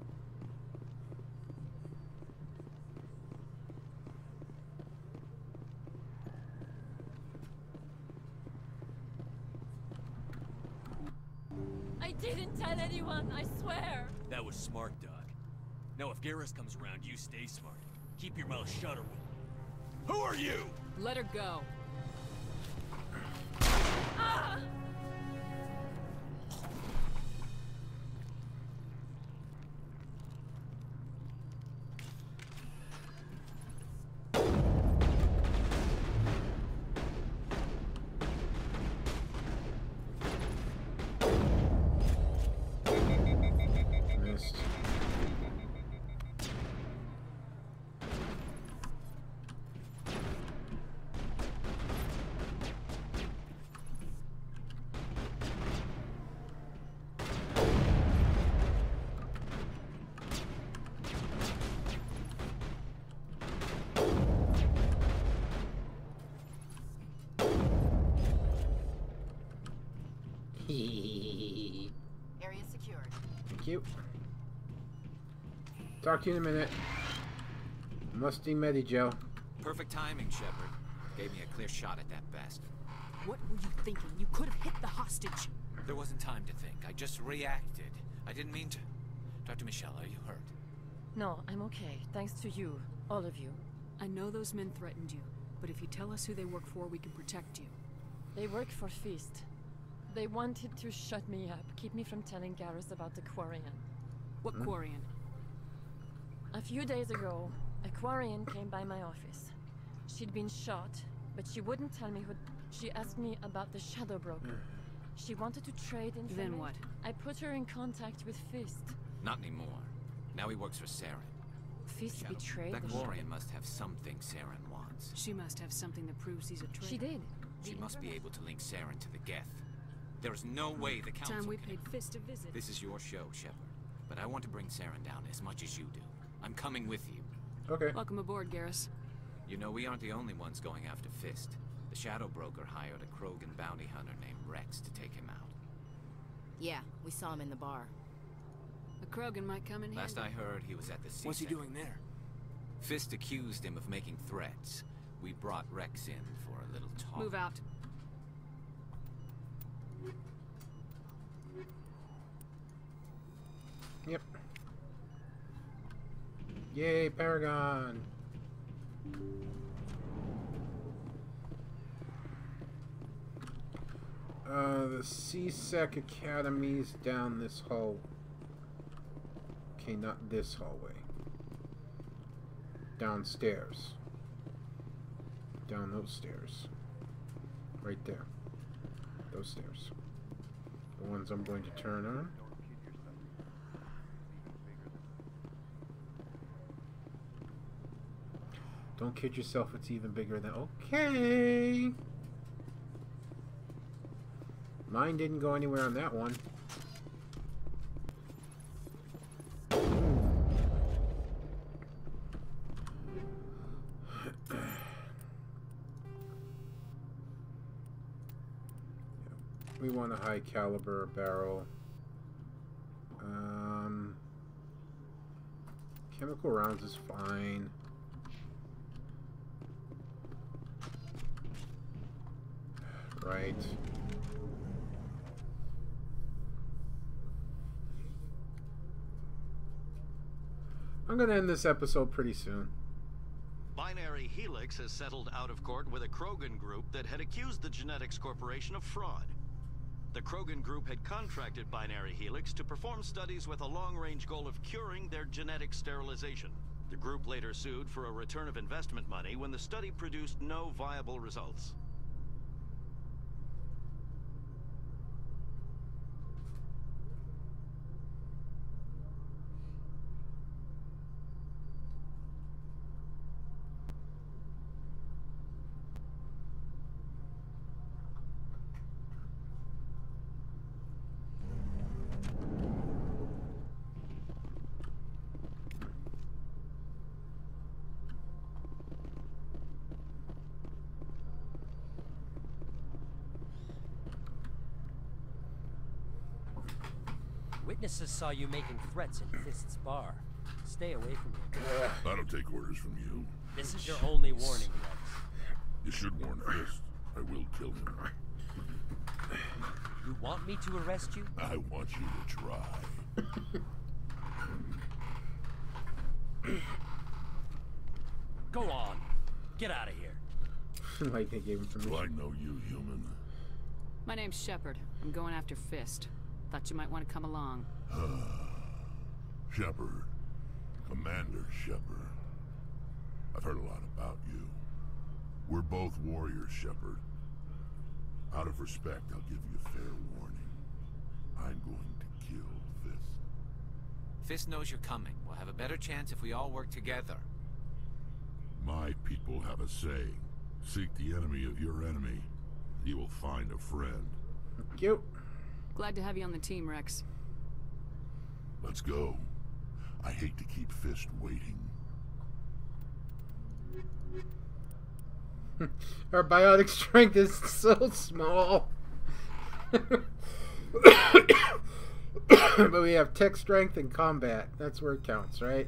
Didn't tell anyone, I swear. That was smart, Doug. Now if Garrus comes around, you stay smart. Keep your mouth shut or we'll... Who are you? Let her go. Ah! Area secured. Thank you. Talk to you in a minute. Musty Medigel. Perfect timing, Shepard. Gave me a clear shot at that bastard. What were you thinking? You could have hit the hostage. There wasn't time to think. I just reacted. I didn't mean to. Doctor Michelle, are you hurt? No, I'm okay. Thanks to you. All of you. I know those men threatened you, but if you tell us who they work for, we can protect you. They work for Feast. They wanted to shut me up, keep me from telling Garrus about the Quarian. What Hmm? Quarian? A few days ago, a Quarian came by my office. She'd been shot, but she wouldn't tell me who... She asked me about the Shadow Broker. She wanted to trade information. Then what? I put her in contact with Fist. Not anymore. Now he works for Saren. Fist Shadow. betrayed That the Quarian must have something Saren wants. She must have something that proves he's a traitor. She did. She must be able to link Saren to the Geth. There is no way the Council Time we can... paid Fist a visit. This is your show, Shepard. But I want to bring Saren down as much as you do. I'm coming with you. Okay. Welcome aboard, Garrus. You know, we aren't the only ones going after Fist. The Shadow Broker hired a Krogan bounty hunter named Rex to take him out. Yeah, we saw him in the bar. A Krogan might come in Last handy. I heard, he was at the C SEC. What's he doing there? Fist accused him of making threats. We brought Rex in for a little talk. Move out. Yep. Yay, Paragon! Uh, the C SEC Academy's down this hall. Okay, not this hallway. Downstairs. Down those stairs. Right there. Those stairs. The ones I'm going to turn on. Don't kid yourself, it's even bigger than... Okay! Mine didn't go anywhere on that one. We want a high caliber barrel. Um, chemical rounds is fine. Right. I'm gonna end this episode pretty soon. Binary Helix has settled out of court with a Krogan group that had accused the Genetics Corporation of fraud. The Krogan group had contracted Binary Helix to perform studies with a long-range goal of curing their genetic sterilization. The group later sued for a return of investment money when the study produced no viable results. Witnesses saw you making threats in Fist's bar. Stay away from him. I don't take orders from you. This is your only warning, Rex. You should warn Fist. I will kill him. You want me to arrest you? I want you to try. Go on. Get out of here. Like they gave him permission. Do I know you, human? My name's Shepard. I'm going after Fist. Thought you might want to come along. Shepard. Commander Shepard. I've heard a lot about you. We're both warriors, Shepard. Out of respect, I'll give you a fair warning. I'm going to kill Fist. Fist knows you're coming. We'll have a better chance if we all work together. My people have a saying. Seek the enemy of your enemy. You will find a friend. Thank you. Glad to have you on the team, Rex. Let's go. I hate to keep Fist waiting. Our biotic strength is so small. But we have tech strength and combat. That's where it counts, right?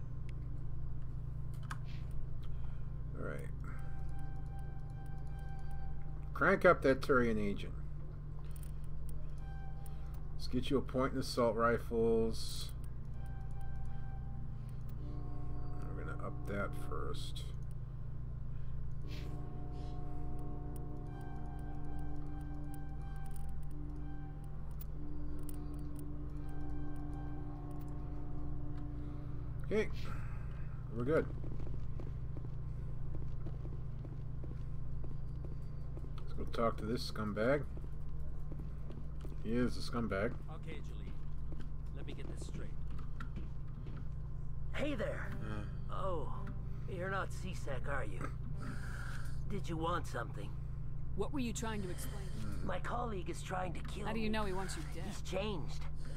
Alright. Crank up that Turian agent. Let's get you a point in assault rifles. We're gonna up that first. Okay, we're good. Let's go talk to this scumbag. He is a scumbag. Okay, Julie. Let me get this straight. Hey there. Uh, oh, you're not C SAC, are you? Did you want something? What were you trying to explain? My colleague is trying to kill me. How do you know he wants you dead? He's changed.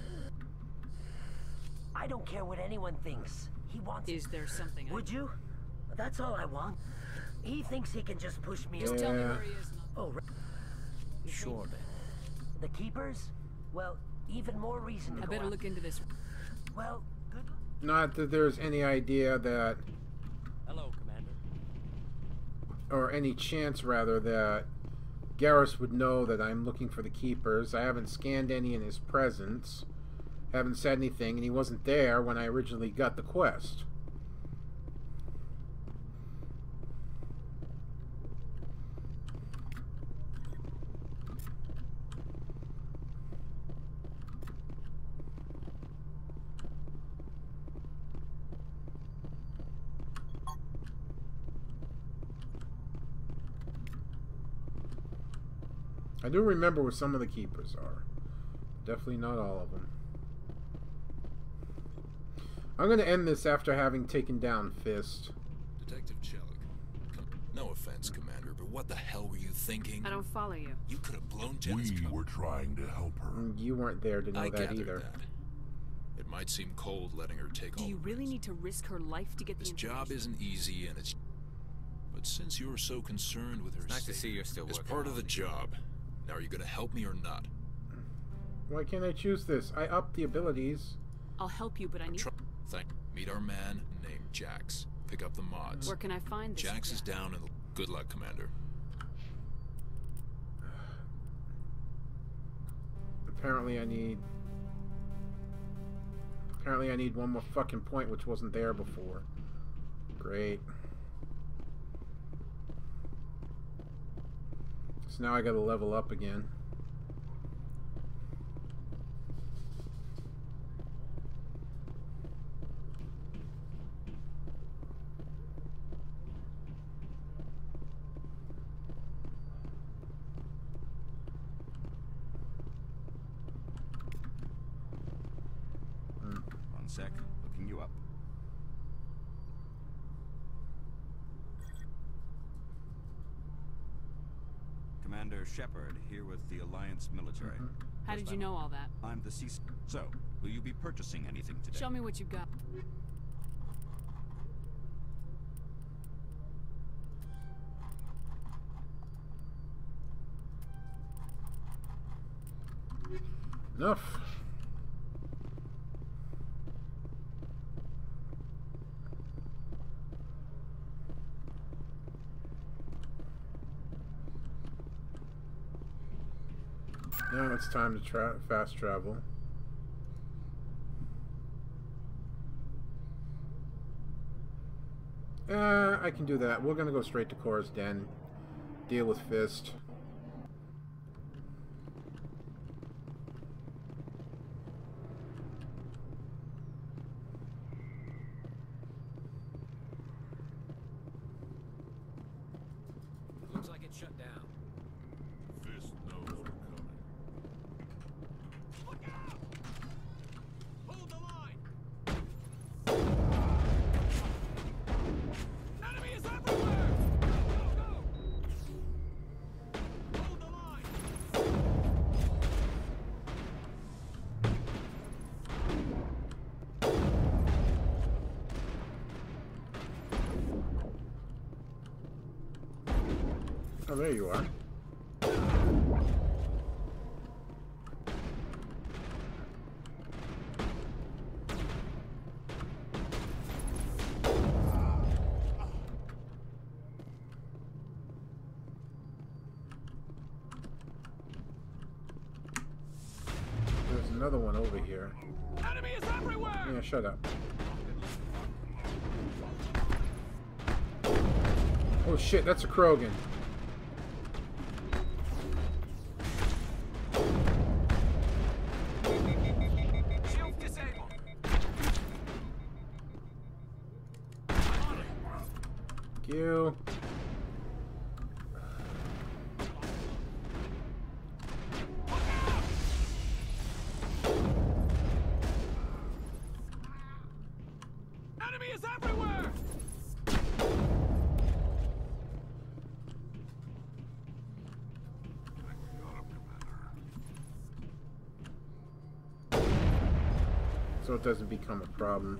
I don't care what anyone thinks. He wants... Is there something Would I... you? That's all I want. He thinks he can just push me... Just over. tell me where he is. Oh, right. Sure, then. The Keepers? Well, even more reason to I go better out. look into this. Well, good... Not that there's any idea that... Hello, Commander. Or any chance, rather, that Garrus would know that I'm looking for the Keepers. I haven't scanned any in his presence. Haven't said anything, and he wasn't there when I originally got the quest. I do remember where some of the Keepers are. Definitely not all of them. I'm going to end this after having taken down Fist. Detective Chelik. No offense, Commander, but what the hell were you thinking? I don't follow you. You could have blown Jenna's We cover. were trying to help her. You weren't there to know I that gathered either. that. It might seem cold letting her take Do all you the really risk. need to risk her life to get This the job information? isn't easy, and it's... But since you're so concerned with her It's nice to safety, see you're still as working part of on the it. job, Now, are you gonna help me or not? Why can't I choose this? I upped the abilities. I'll help you, but I need... Try Thank Meet our man named Jax. Pick up the mods. Where can I find this? Jax is down and good luck, Commander. Apparently I need... Apparently I need one more fucking point, which wasn't there before. Great. So now I gotta level up again. One sec, looking you up. Commander Shepard, here with the Alliance military. Mm-hmm. How did you know all that? I'm the C... So, will you be purchasing anything today? Show me what you've got. Enough. Now it's time to tra fast travel. Uh, I can do that. We're gonna go straight to Cora's Den. Deal with Fist. Looks like it's shut down. Fist knows we're coming. Look out! Hold the line! Enemy is everywhere! Go, go, go! Hold the line! Oh, there you are. There's another one over here. Enemy is everywhere! Yeah, shut up. Oh shit, that's a Krogan. Shield disabled. Thank you. Enemy is everywhere! So it doesn't become a problem.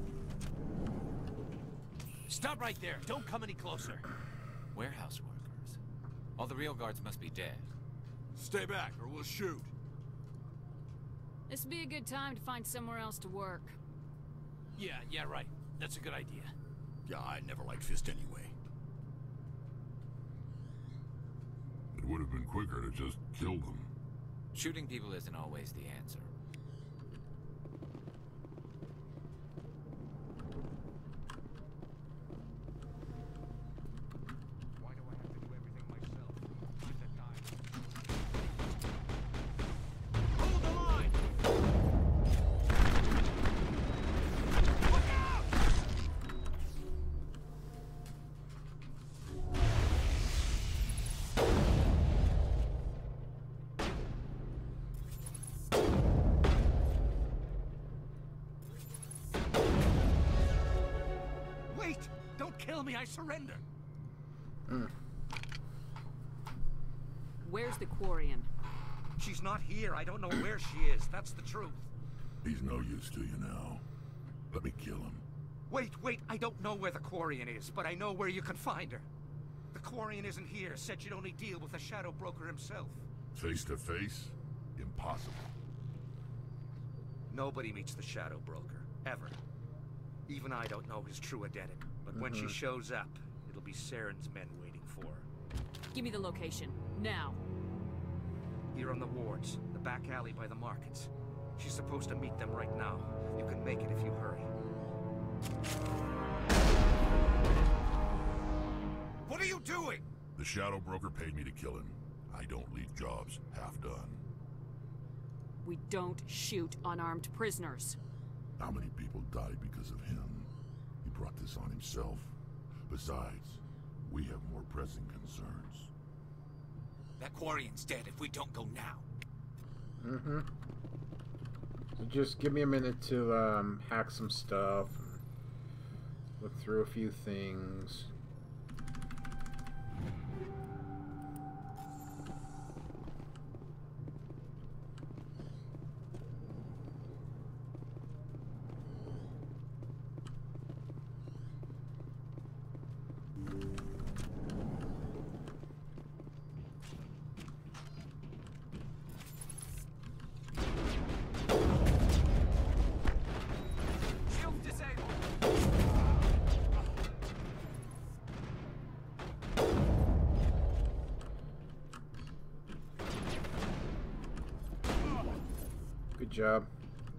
Stop right there. Don't come any closer. Warehouse workers. All the real guards must be dead. Stay back or we'll shoot. This would be a good time to find somewhere else to work. Yeah, yeah, right. That's a good idea. Yeah, I never liked Fist anyway. It would have been quicker to just kill them. Shooting people isn't always the answer. Why do I have to do everything myself? Time to die. Hold the line! Look out! Wait! Don't kill me, I surrender! Mm. Where's the Quarian? She's not here. I don't know where she is. That's the truth. He's no use to you now. Let me kill him. Wait, wait. I don't know where the Quarian is, but I know where you can find her. The Quarian isn't here. Said she'd only deal with the Shadow Broker himself. Face to face? Impossible. Nobody meets the Shadow Broker, ever. Even I don't know his true identity. But when she shows up, it'll be Saren's men waiting for her. Give me the location, now. Here on the wards, the back alley by the markets. She's supposed to meet them right now. You can make it if you hurry. What are you doing? The Shadow Broker paid me to kill him. I don't leave jobs half done. We don't shoot unarmed prisoners. How many people died because of him? He brought this on himself. Besides, we have more pressing concerns. That Quarian's dead if we don't go now. Mm-hmm. So just give me a minute to um, hack some stuff. Look through a few things. Good job.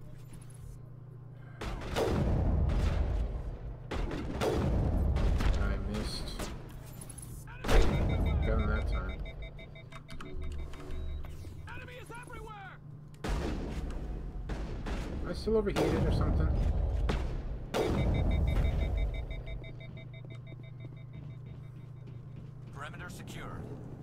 I missed. Got him that time. Enemy is everywhere! Am I still overheated or something? Perimeter secure.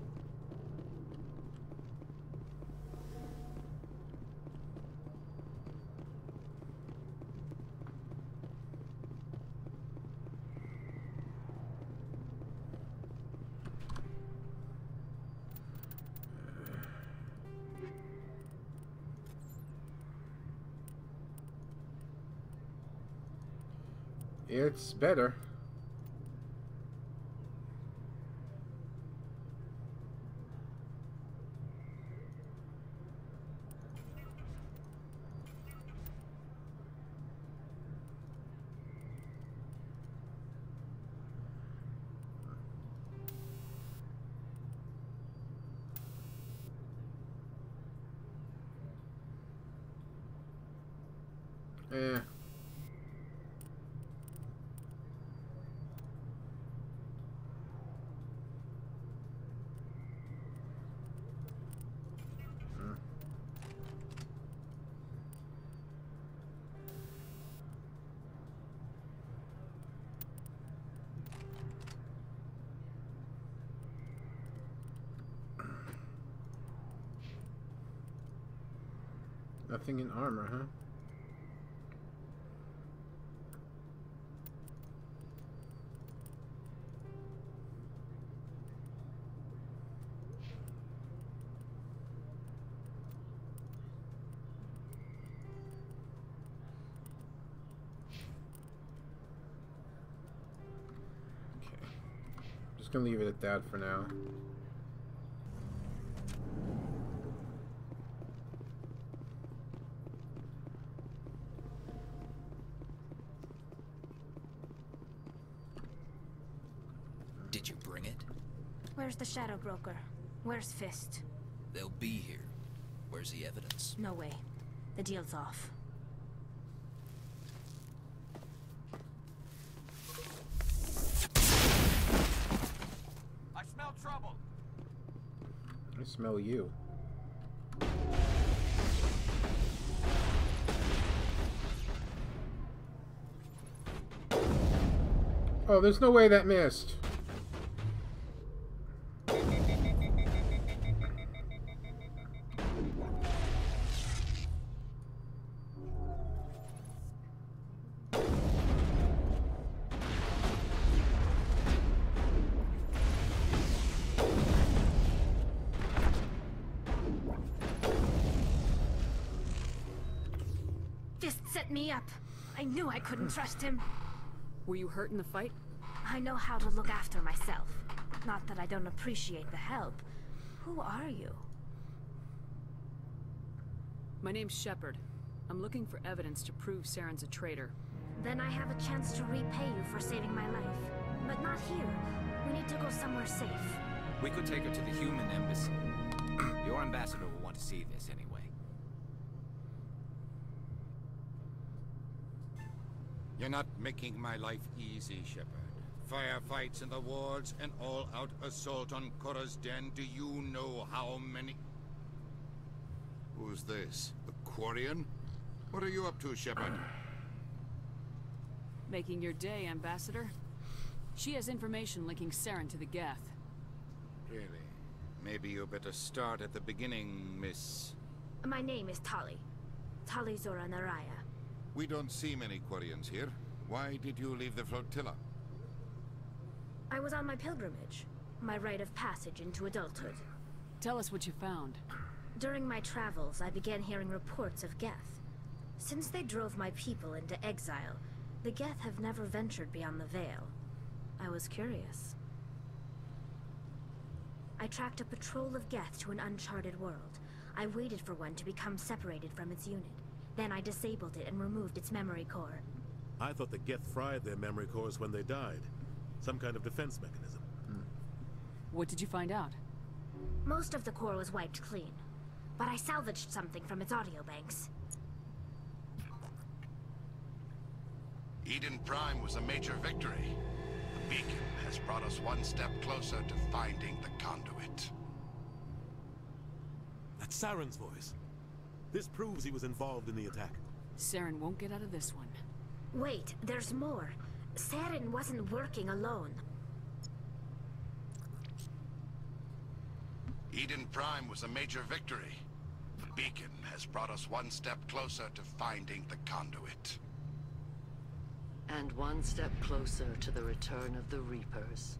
It's better. Eh. Nothing in armor, huh? Okay. Just gonna leave it at that for now. Did you bring it? Where's the Shadow Broker? Where's Fist? They'll be here. Where's the evidence? No way. The deal's off. I smell trouble. I smell you. Oh, there's no way that missed. Fist set me up. I knew I couldn't trust him. Were you hurt in the fight? I know how to look after myself. Not that I don't appreciate the help. Who are you? My name's Shepard. I'm looking for evidence to prove Saren's a traitor. Then I have a chance to repay you for saving my life. But not here. We need to go somewhere safe. We could take her to the human embassy. Your ambassador will want to see this anyway. You're not making my life easy, Shepard. Firefights in the wards, an all-out assault on Korra's den. Do you know how many... Who's this? The Quarian? What are you up to, Shepard? Making your day, Ambassador. She has information linking Saren to the Geth. Really? Maybe you better start at the beginning, Miss... My name is Tali. Tali Zora Naraya. We don't see many Quarians here. Why did you leave the flotilla? I was on my pilgrimage. My rite of passage into adulthood. Tell us what you found. During my travels, I began hearing reports of Geth. Since they drove my people into exile, the Geth have never ventured beyond the Veil. I was curious. I tracked a patrol of Geth to an uncharted world. I waited for one to become separated from its unit. Then I disabled it and removed its memory core. I thought the Geth fried their memory cores when they died. Some kind of defense mechanism. Hmm. What did you find out? Most of the core was wiped clean, but I salvaged something from its audio banks. Eden Prime was a major victory. The beacon has brought us one step closer to finding the conduit. That's Saren's voice. This proves he was involved in the attack. Saren won't get out of this one. Wait, there's more. Saren wasn't working alone. Eden Prime was a major victory. The beacon has brought us one step closer to finding the conduit. And one step closer to the return of the Reapers.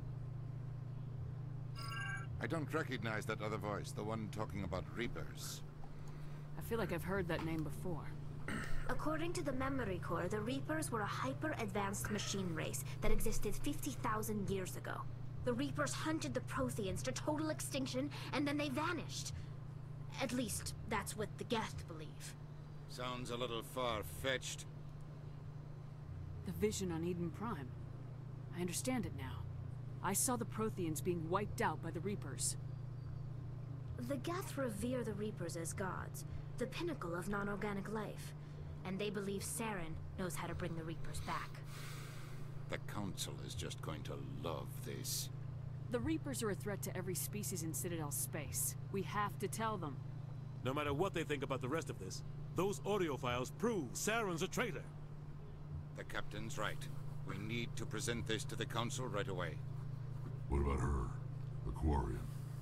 I don't recognize that other voice, the one talking about Reapers. I feel like I've heard that name before. According to the memory core, the Reapers were a hyper-advanced machine race that existed fifty thousand years ago. The Reapers hunted the Protheans to total extinction, and then they vanished. At least, that's what the Geth believe. Sounds a little far-fetched. The vision on Eden Prime. I understand it now. I saw the Protheans being wiped out by the Reapers. The Geth revere the Reapers as gods, the pinnacle of non-organic life. And they believe Saren knows how to bring the Reapers back. The Council is just going to love this. The Reapers are a threat to every species in Citadel space. We have to tell them. No matter what they think about the rest of this, those audio files prove Saren's a traitor. The Captain's right. We need to present this to the Council right away. What about her? The Quarian?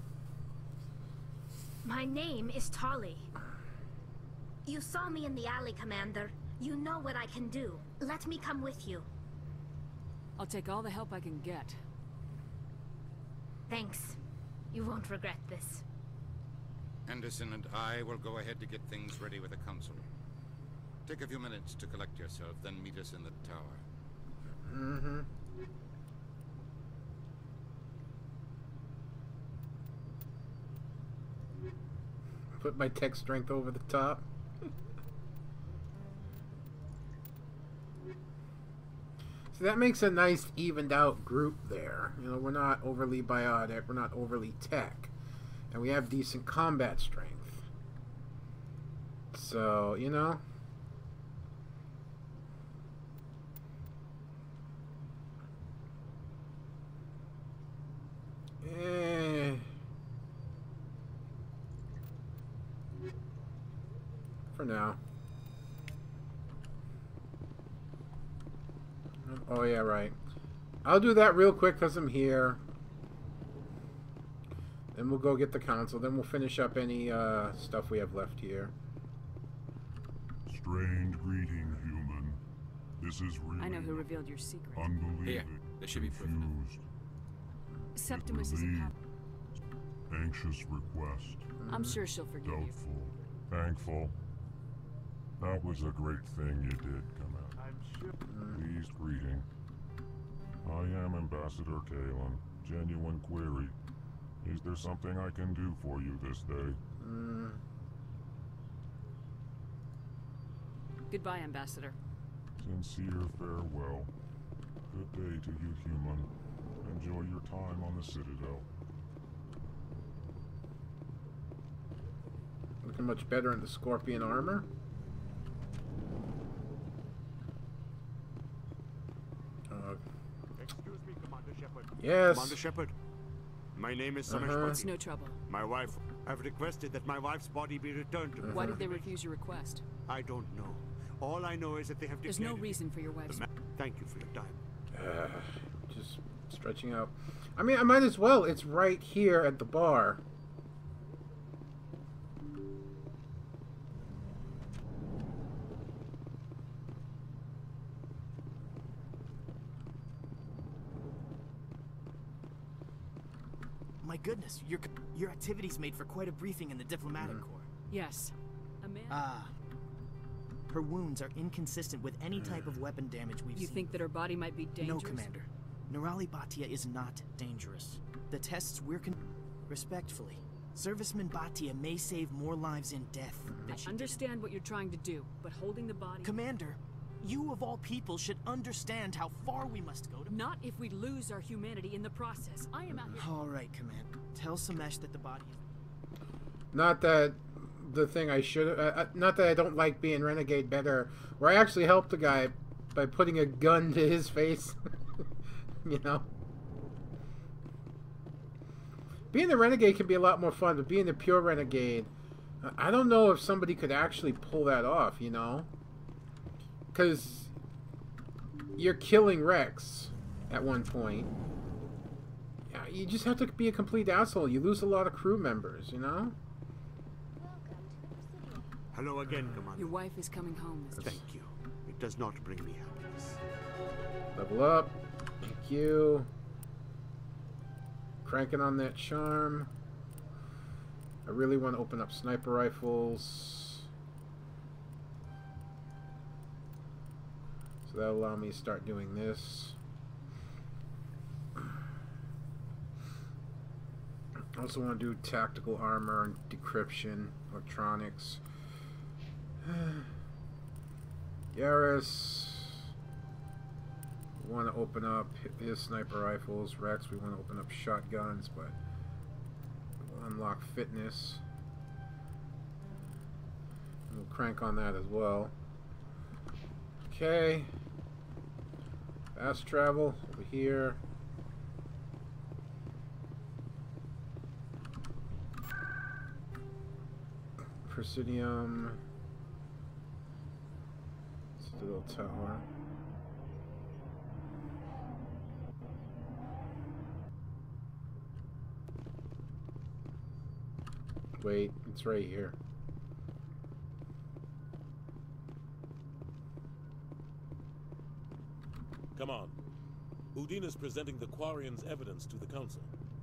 My name is Tali. You saw me in the alley, Commander. You know what I can do. Let me come with you. I'll take all the help I can get. Thanks. You won't regret this. Anderson and I will go ahead to get things ready with the Council. Take a few minutes to collect yourself, then meet us in the tower. Mm-hmm. Put my tech strength over the top. So that makes a nice evened out group there. You know, we're not overly biotic, we're not overly tech. And we have decent combat strength. So, you know. Eh. For now. Oh yeah, right. I'll do that real quick because I'm here. Then we'll go get the Council. Then we'll finish up any uh, stuff we have left here. Strange greeting, human. This is really I know who revealed your secret. unbelievable. Here, there should be proof. Confused. Septimus isn't happy. Anxious request. I'm sure she'll forgive you. Doubtful. Thankful. That was a great thing you did, Commander. I'm sure. Pleased greeting. I am Ambassador Kalen. Genuine query. Is there something I can do for you this day? Mm. Goodbye, Ambassador. Sincere farewell. Good day to you, human. Enjoy your time on the Citadel. Looking much better in the Scorpion armor. Uh, Excuse me, Commander Shepard. Yes. Commander Shepard. My name is Samesh Uh-huh. Pati. It's no trouble. My wife. I've requested that my wife's body be returned to me. Why did they refuse your request? I don't know. All I know is that they have There's declared no reason for your wife's... the ma- Thank you for your time. Uh, just stretching out. I mean, I might as well. It's right here at the bar. My goodness, your your activities made for quite a briefing in the diplomatic corps. Yes. Amanda? Ah. Her wounds are inconsistent with any type of weapon damage we've You seen. think that her body might be dangerous? No, Commander. Nirali Bhatia is not dangerous. The tests we're con- Respectfully, Serviceman Bhatia may save more lives in death than I she understand what you're trying to do, but holding the body... Commander, you of all people should understand how far we must go to... Not if we lose our humanity in the process. I am out here... All right, Commander. Tell Samesh that the body is... Not that the thing I should... Uh, not that I don't like being Renegade better, where I actually helped the guy by putting a gun to his face. You know? Being a Renegade can be a lot more fun, but being a pure Renegade, I don't know if somebody could actually pull that off, you know? Because you're killing Rex at one point. Yeah, you just have to be a complete asshole. You lose a lot of crew members, you know? Hello again, Commander. Your wife is coming home. Mister Thank you. It does not bring me happiness. Level up. Thank you. Cranking on that charm. I really want to open up sniper rifles. So that'll allow me to start doing this. I also want to do tactical armor and decryption, electronics. Yaris. We want to open up his sniper rifles. Rex, we want to open up shotguns, but we'll unlock fitness. And we'll crank on that as well. Okay. Fast travel over here. Presidium. Citadel Tower. Wait, it's right here. Come on. Udina's presenting the Quarian's evidence to the Council.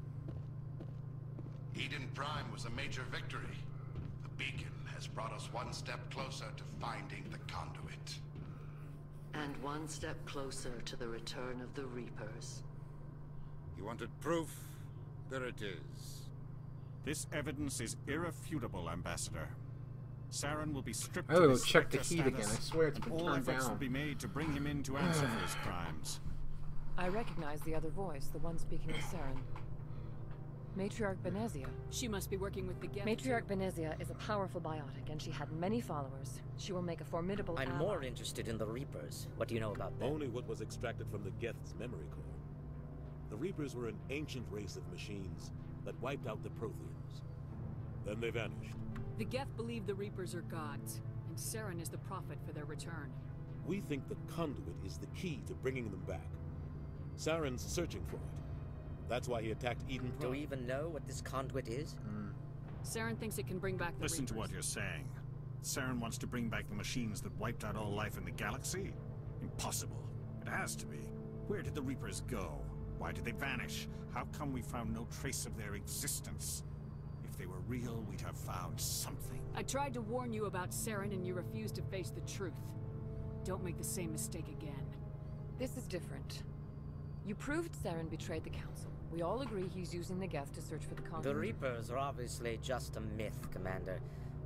Eden Prime was a major victory. The beacon has brought us one step closer to finding the conduit. And one step closer to the return of the Reapers. You wanted proof? There it is. This evidence is irrefutable, Ambassador. Saren will be stripped I of will his check the Spectre heat again. status, I swear it's and been all turned efforts down. will be made to bring him in to answer for his crimes. I recognize the other voice, the one speaking with Saren. Matriarch Benezia. She must be working with the Geth. Matriarch Benezia is a powerful biotic, and she had many followers. She will make a formidable I'm ally. more interested in the Reapers. What do you know about them? Only what was extracted from the Geth's memory core. The Reapers were an ancient race of machines that wiped out the Protheans. Then they vanished. The Geth believe the Reapers are gods, and Saren is the prophet for their return. We think the conduit is the key to bringing them back. Saren's searching for it. That's why he attacked Eden Prime. Do we even know what this conduit is? Mm. Saren thinks it can bring back the Listen to Reapers. what you're saying. Saren wants to bring back the machines that wiped out all life in the galaxy? Impossible. It has to be. Where did the Reapers go? Why did they vanish? How come we found no trace of their existence? If they were real, we'd have found something. I tried to warn you about Saren, and you refused to face the truth. Don't make the same mistake again. This is different. You proved Saren betrayed the Council. We all agree he's using the Geth to search for the conduit. The Reapers are obviously just a myth, Commander.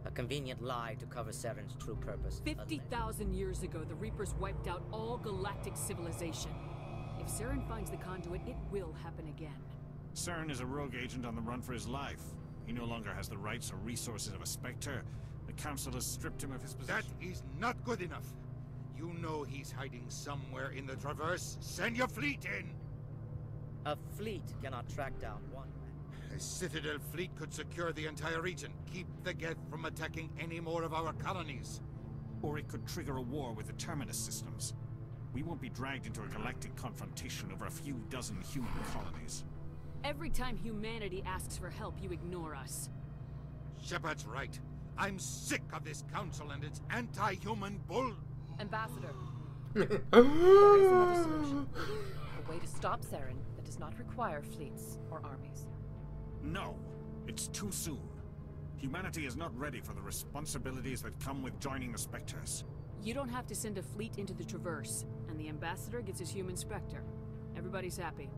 A convenient lie to cover Saren's true purpose. fifty thousand years ago, the Reapers wiped out all galactic civilization. If Saren finds the conduit, it will happen again. Saren is a rogue agent on the run for his life. He no longer has the rights or resources of a Spectre. The Council has stripped him of his position. That is not good enough. You know he's hiding somewhere in the Traverse. Send your fleet in! A fleet cannot track down one man. A Citadel fleet could secure the entire region. Keep the Geth from attacking any more of our colonies. Or it could trigger a war with the Terminus systems. We won't be dragged into a galactic confrontation over a few dozen human colonies. Every time humanity asks for help, you ignore us. Shepard's right. I'm sick of this council and its anti-human bull... Ambassador. There is another solution. A way to stop Saren that does not require fleets or armies. No, it's too soon. Humanity is not ready for the responsibilities that come with joining the Spectres. You don't have to send a fleet into the Traverse, and the Ambassador gets his human Spectre. Everybody's happy.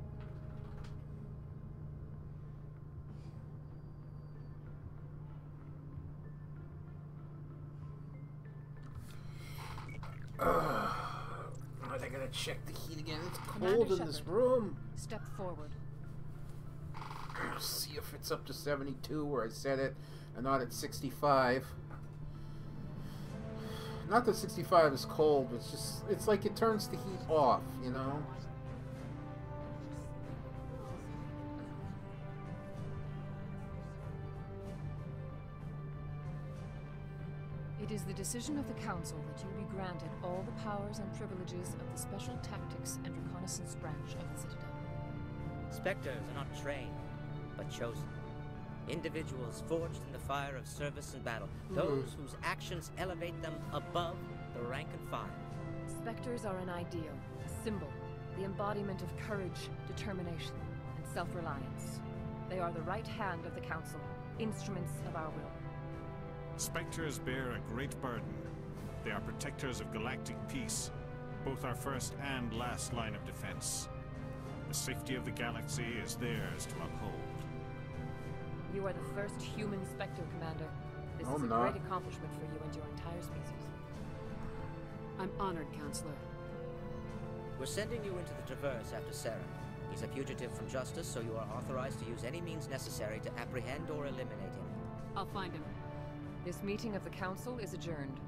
Uh, are they gonna check the heat again? It's Commander cold in Shepard, this room. Step forward. See if it's up to seventy-two where I set it, and not at sixty-five. Not that sixty-five is cold, it's just, it's like it turns the heat off, you know? It is the decision of the Council that you be granted all the powers and privileges of the Special Tactics and Reconnaissance branch of the Citadel. Spectres are not trained, but chosen. Individuals forged in the fire of service and battle. Those whose actions elevate them above the rank and file. Spectres are an ideal, a symbol, the embodiment of courage, determination, and self-reliance. They are the right hand of the Council, instruments of our will. Spectres bear a great burden. They are protectors of galactic peace, both our first and last line of defense. The safety of the galaxy is theirs to uphold. You are the first human Spectre, Commander. This No, is a I'm not. great accomplishment for you and your entire species. I'm honored, Counselor. We're sending you into the Traverse after Saren. He's a fugitive from justice, so you are authorized to use any means necessary to apprehend or eliminate him. I'll find him. This meeting of the Council is adjourned.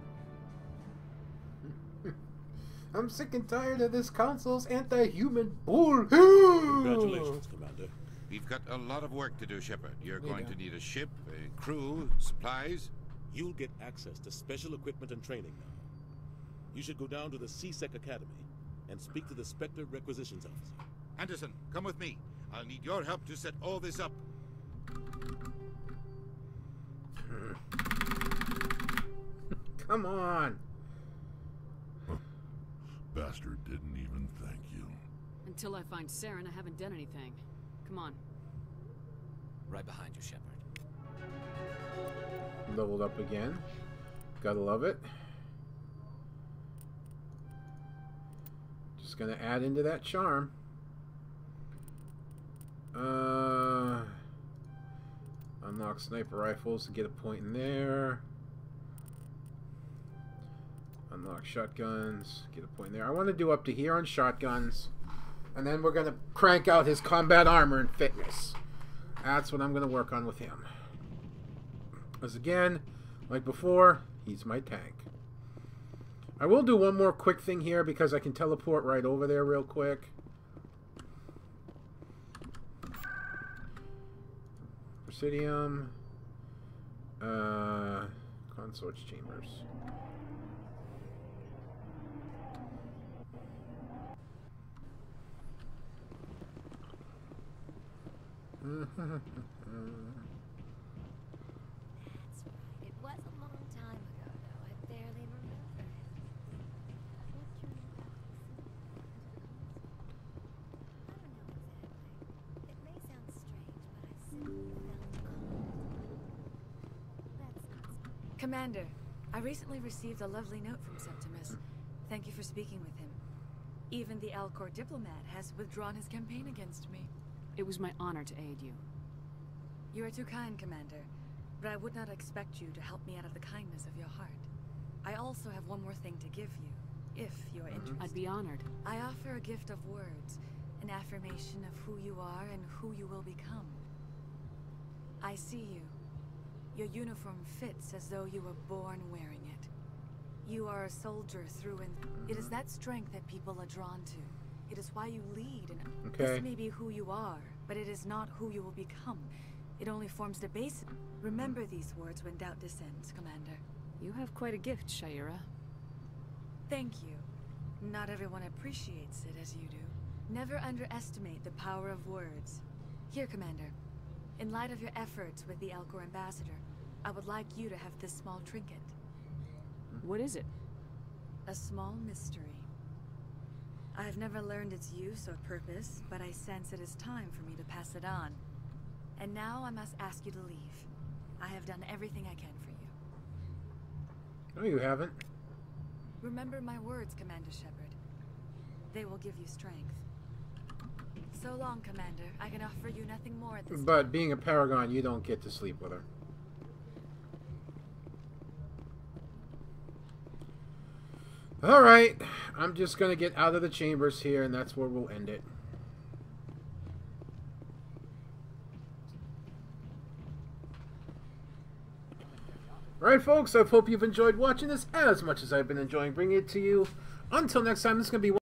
I'm sick and tired of this council's anti-human bull. Congratulations, Commander. We've got a lot of work to do, Shepard. You're We going do. to need a ship, a crew, supplies. You'll get access to special equipment and training now. You should go down to the C SEC Academy and speak to the Spectre Requisitions Officer. Anderson, come with me. I'll need your help to set all this up. Come on. Bastard didn't even thank you. Until I find Saren, I haven't done anything. Come on. Right behind you, Shepard. Leveled up again. Gotta love it. Just gonna add into that charm. Uh, unlock sniper rifles to get a point in there. Unlock shotguns, get a point there. I want to do up to here on shotguns. And then we're going to crank out his combat armor and fitness. That's what I'm going to work on with him. Because again, like before, he's my tank. I will do one more quick thing here because I can teleport right over there real quick. Presidium. Uh, Consort's Chambers. That's right. It was a long time ago, though. I barely remember it. What journey back to the I don't know exactly. It may sound strange, but I simply felt cold. That's not Commander, I recently received a lovely note from Septimus. Thank you for speaking with him. Even the Alcor diplomat has withdrawn his campaign against me. It was my honor to aid you. You are too kind, Commander. but I would not expect you to help me out of the kindness of your heart. I also have one more thing to give you, if you're interested. I'd be honored. I offer a gift of words, an affirmation of who you are and who you will become. I see you. Your uniform fits as though you were born wearing it. You are a soldier through and through. It is that strength that people are drawn to. It is why you lead, and okay. This may be who you are, but it is not who you will become. It only forms the basis. Remember these words when doubt descends, Commander. You have quite a gift, Shayura. Thank you. Not everyone appreciates it as you do. Never underestimate the power of words. Here, Commander. In light of your efforts with the Elcor Ambassador, I would like you to have this small trinket. What is it? A small mystery. I have never learned its use or purpose, but I sense it is time for me to pass it on. And now I must ask you to leave. I have done everything I can for you. No, you haven't. Remember my words, Commander Shepard. They will give you strength. So long, Commander. I can offer you nothing more at this But time. being a Paragon, you don't get to sleep with her. Alright, I'm just going to get out of the chambers here, and that's where we'll end it. Alright, folks, I hope you've enjoyed watching this as much as I've been enjoying bringing it to you. Until next time, this is going to be